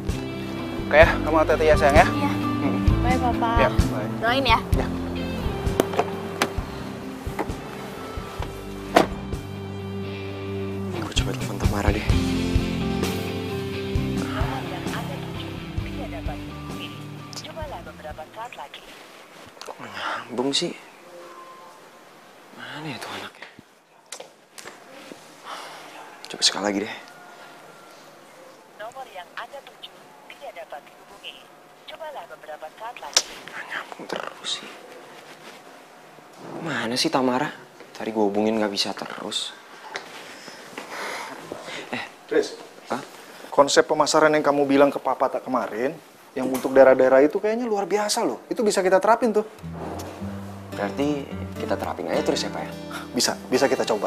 Speaker 9: Oke ya, kamu hati-hati ya sayang ya.
Speaker 4: Iya. Bye Papa.
Speaker 9: Ya, bye.
Speaker 4: Doain ya.
Speaker 9: Ya.
Speaker 15: lagi.
Speaker 7: Kok nggak nyambung sih? Mana ya tuh anaknya? Coba sekali lagi deh.
Speaker 15: Nomor yang Anda tuju tidak dapat dihubungi. Cobalah beberapa saat lagi.
Speaker 7: Nggak nyambung terus sih. Mana sih Tamara? Tadi gue hubungin nggak bisa terus.
Speaker 13: Tris, konsep pemasaran yang kamu bilang ke papa tak kemarin, yang untuk daerah-daerah itu kayaknya luar biasa loh. Itu bisa kita terapin tuh.
Speaker 7: Berarti kita terapin aja terus ya Pak ya?
Speaker 13: Bisa kita coba.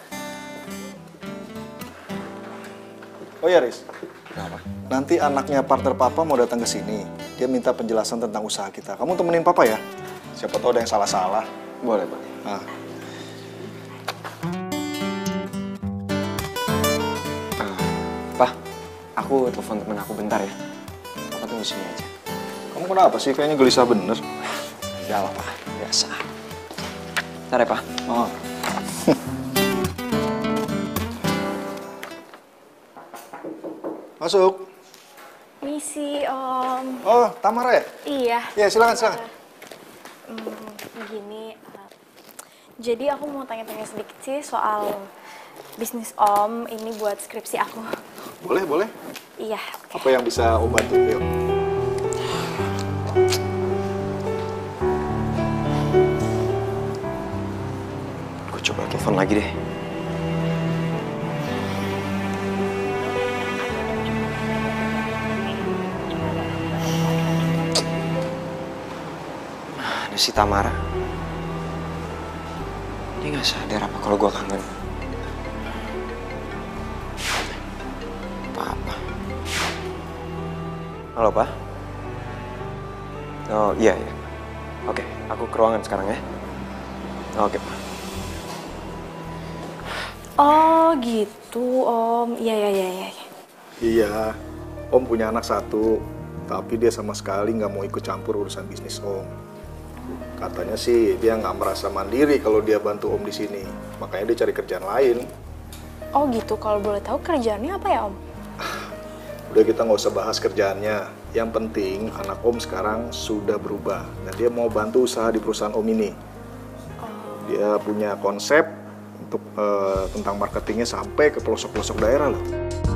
Speaker 13: Oh ya Riz,
Speaker 7: kenapa?
Speaker 13: Nanti anaknya partner papa mau datang ke sini. Dia minta penjelasan tentang usaha kita. Kamu temenin papa ya? Siapa tahu ada yang salah-salah.
Speaker 7: Boleh, Pak.
Speaker 13: Nah.
Speaker 7: Pak, aku telepon temen aku bentar ya. Papa tunggu sini aja.
Speaker 13: Kamu kenapa sih? Kayaknya gelisah bener.
Speaker 7: Udah lah, Pak. Biasa. Bentar ya, Pak.
Speaker 13: Oh. Masuk.
Speaker 4: Misi, Om.
Speaker 13: Oh, Tamara ya?
Speaker 4: Iya.
Speaker 13: Iya, silakan.
Speaker 4: Begini, jadi aku mau tanya-tanya sedikit sih soal bisnis Om ini buat skripsi aku.
Speaker 13: Boleh.
Speaker 4: Iya.
Speaker 13: Apa yang bisa Om bantu? Yuk.
Speaker 7: Gue coba telepon lagi deh. Mana si Tamara? Dia nggak sadar apa kalau gue kangen. Papa. Halo, Pak. Oh, iya. Oke, aku ke ruangan sekarang ya. Oke, Pak.
Speaker 4: Oh, gitu, Om. Iya.
Speaker 13: Iya, Om punya anak satu, tapi dia sama sekali nggak mau ikut campur urusan bisnis Om. Katanya sih dia nggak merasa mandiri kalau dia bantu Om di sini, makanya dia cari kerjaan lain.
Speaker 4: Oh, gitu. Kalau boleh tahu kerjaannya apa ya, Om?
Speaker 13: Udah, kita nggak usah bahas kerjaannya. Yang penting anak Om sekarang sudah berubah dan dia mau bantu usaha di perusahaan Om ini. Dia punya konsep untuk tentang marketingnya sampai ke pelosok-pelosok daerah loh.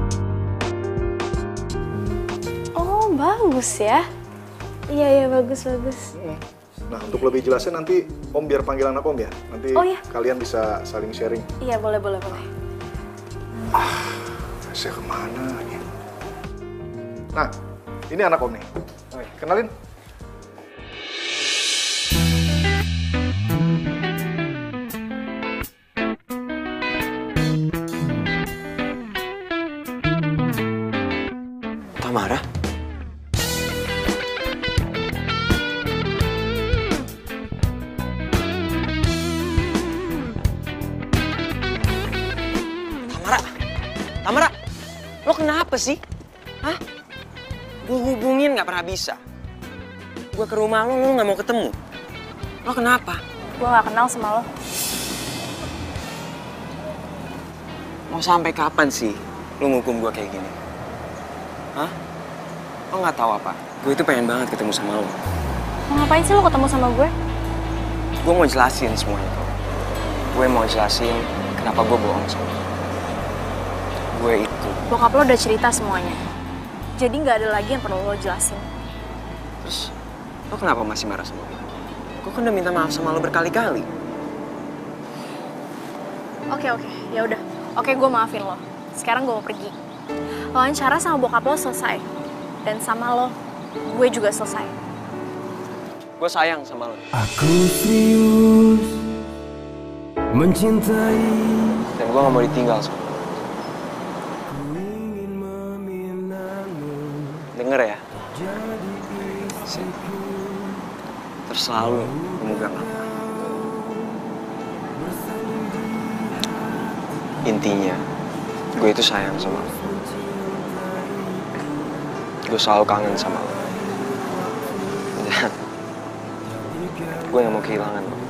Speaker 4: Oh, bagus ya. Iya, bagus.
Speaker 13: Nah, untuk lebih jelasnya nanti Om biar panggil anak Om ya. Nanti kalian bisa saling sharing.
Speaker 4: Iya, boleh.
Speaker 13: Saya kemana lagi? Nah, ini anak Om nih. Oke, kenalin.
Speaker 7: Tamara? Tamara, lo kenapa sih? Hah? Gue hubungin nggak pernah bisa. Gue ke rumah lo nggak mau ketemu. Lo kenapa?
Speaker 4: Gue nggak kenal sama lo.
Speaker 7: Mau sampai kapan sih lo ngukum gue kayak gini? Hah? Lo nggak tahu apa? Gue itu pengen banget ketemu sama lo.
Speaker 4: Mau ngapain sih lo ketemu sama gue?
Speaker 7: Gue mau jelasin semuanya kok. Gue mau jelasin kenapa gue bohong sama lo. Gue itu.
Speaker 4: Bokap lo udah cerita semuanya. Jadi nggak ada lagi yang perlu lo jelasin.
Speaker 7: Terus, lo kenapa masih marah sama gue? Gue kan udah minta maaf sama lo berkali-kali.
Speaker 4: Oke, ya udah. Oke, gue maafin lo. Sekarang gue mau pergi. Wawancara sama bokap lo selesai. Dan sama lo, gue juga selesai.
Speaker 7: Gue sayang sama lo.
Speaker 10: Aku serius mencintai.
Speaker 7: Dan gue gak mau ditinggal sama lo. Denger ya? Terus selalu memegang apa. Intinya, gue itu sayang sama lo. Gue selalu kangen sama lo. Dan gue gak mau kehilangan lo.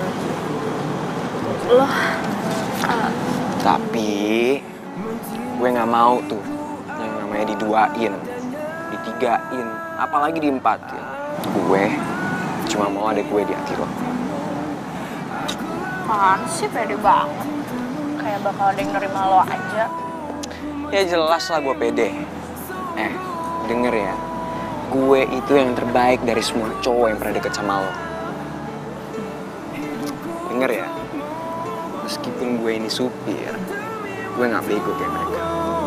Speaker 7: Tapi gue gak mau tuh yang namanya diduain, ditigain, apalagi diempatin. Gue cuma mau ada gue di hati lo.
Speaker 4: Apaan sih, pede banget. Kayak bakal ada yang nerima lo aja.
Speaker 7: Ya jelas lah gue pede. Denger ya. Gue itu yang terbaik dari semua cowok yang pernah deket sama lo. Denger ya. Meskipun gue ini supir, gue gak bego kayak mereka.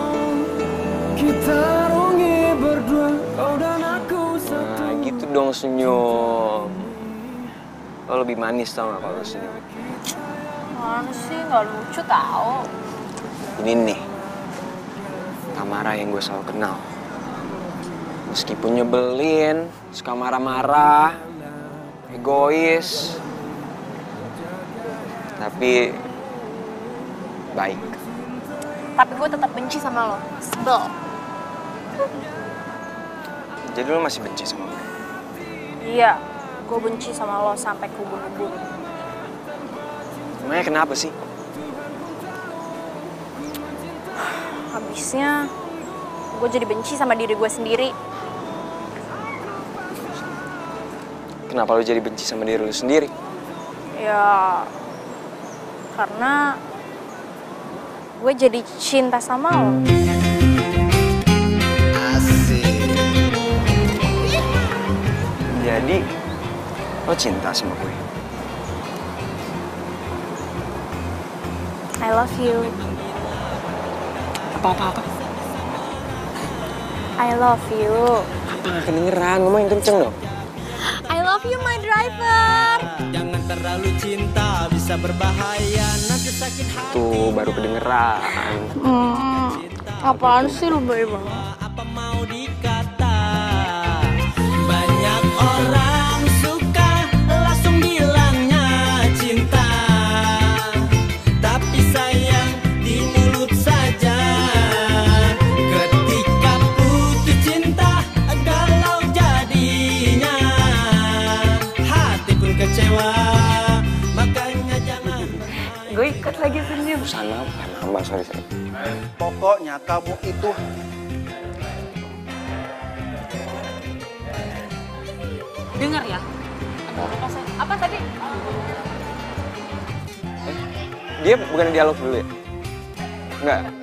Speaker 10: Kita rungi berdua, kau dan aku satu.
Speaker 7: Nah gitu dong senyum. Lo lebih manis tau gak kalau senyum?
Speaker 4: Mana sih, nggak lucu tau.
Speaker 7: Ini nih, Tamara yang gue selalu kenal. Meskipun nyebelin, suka marah-marah, egois, tapi baik.
Speaker 4: Tapi gue tetap benci sama lo, sebel.
Speaker 7: Jadi lo masih benci sama gue?
Speaker 4: Iya, gue benci sama lo sampai kubur-kubur.
Speaker 7: Emangnya kenapa sih?
Speaker 4: Habisnya, gue jadi benci sama diri gue sendiri.
Speaker 7: Kenapa lo jadi benci sama diri lo sendiri?
Speaker 4: Ya, karena gue jadi cinta sama lo.
Speaker 7: Jadi, lo cinta sama gue?
Speaker 4: I love you.
Speaker 7: Apa-apa?
Speaker 4: I love you.
Speaker 7: Apa gak kedengeran? Ngomong yang kenceng dong.
Speaker 4: I love you, my driver.
Speaker 10: Jangan terlalu cinta, bisa berbahaya, nanti sakit hati.
Speaker 7: Tuh, baru kedengeran.
Speaker 4: Apaan sih lu baik banget?
Speaker 10: Apa mau dikata? Banyak orang suka langsung bilangnya cinta, tapi sayang di mulut saja. Ketika putus cinta, galau jadinya, hati pun kecewa. Makanya jangan.
Speaker 1: Gue ikut lagi senyum.
Speaker 7: Sana, nambah, sorry.
Speaker 9: Pokoknya kamu itu
Speaker 2: Dengar ya. Apa tadi?
Speaker 7: Dia bukan dialog dulu ya? Enggak.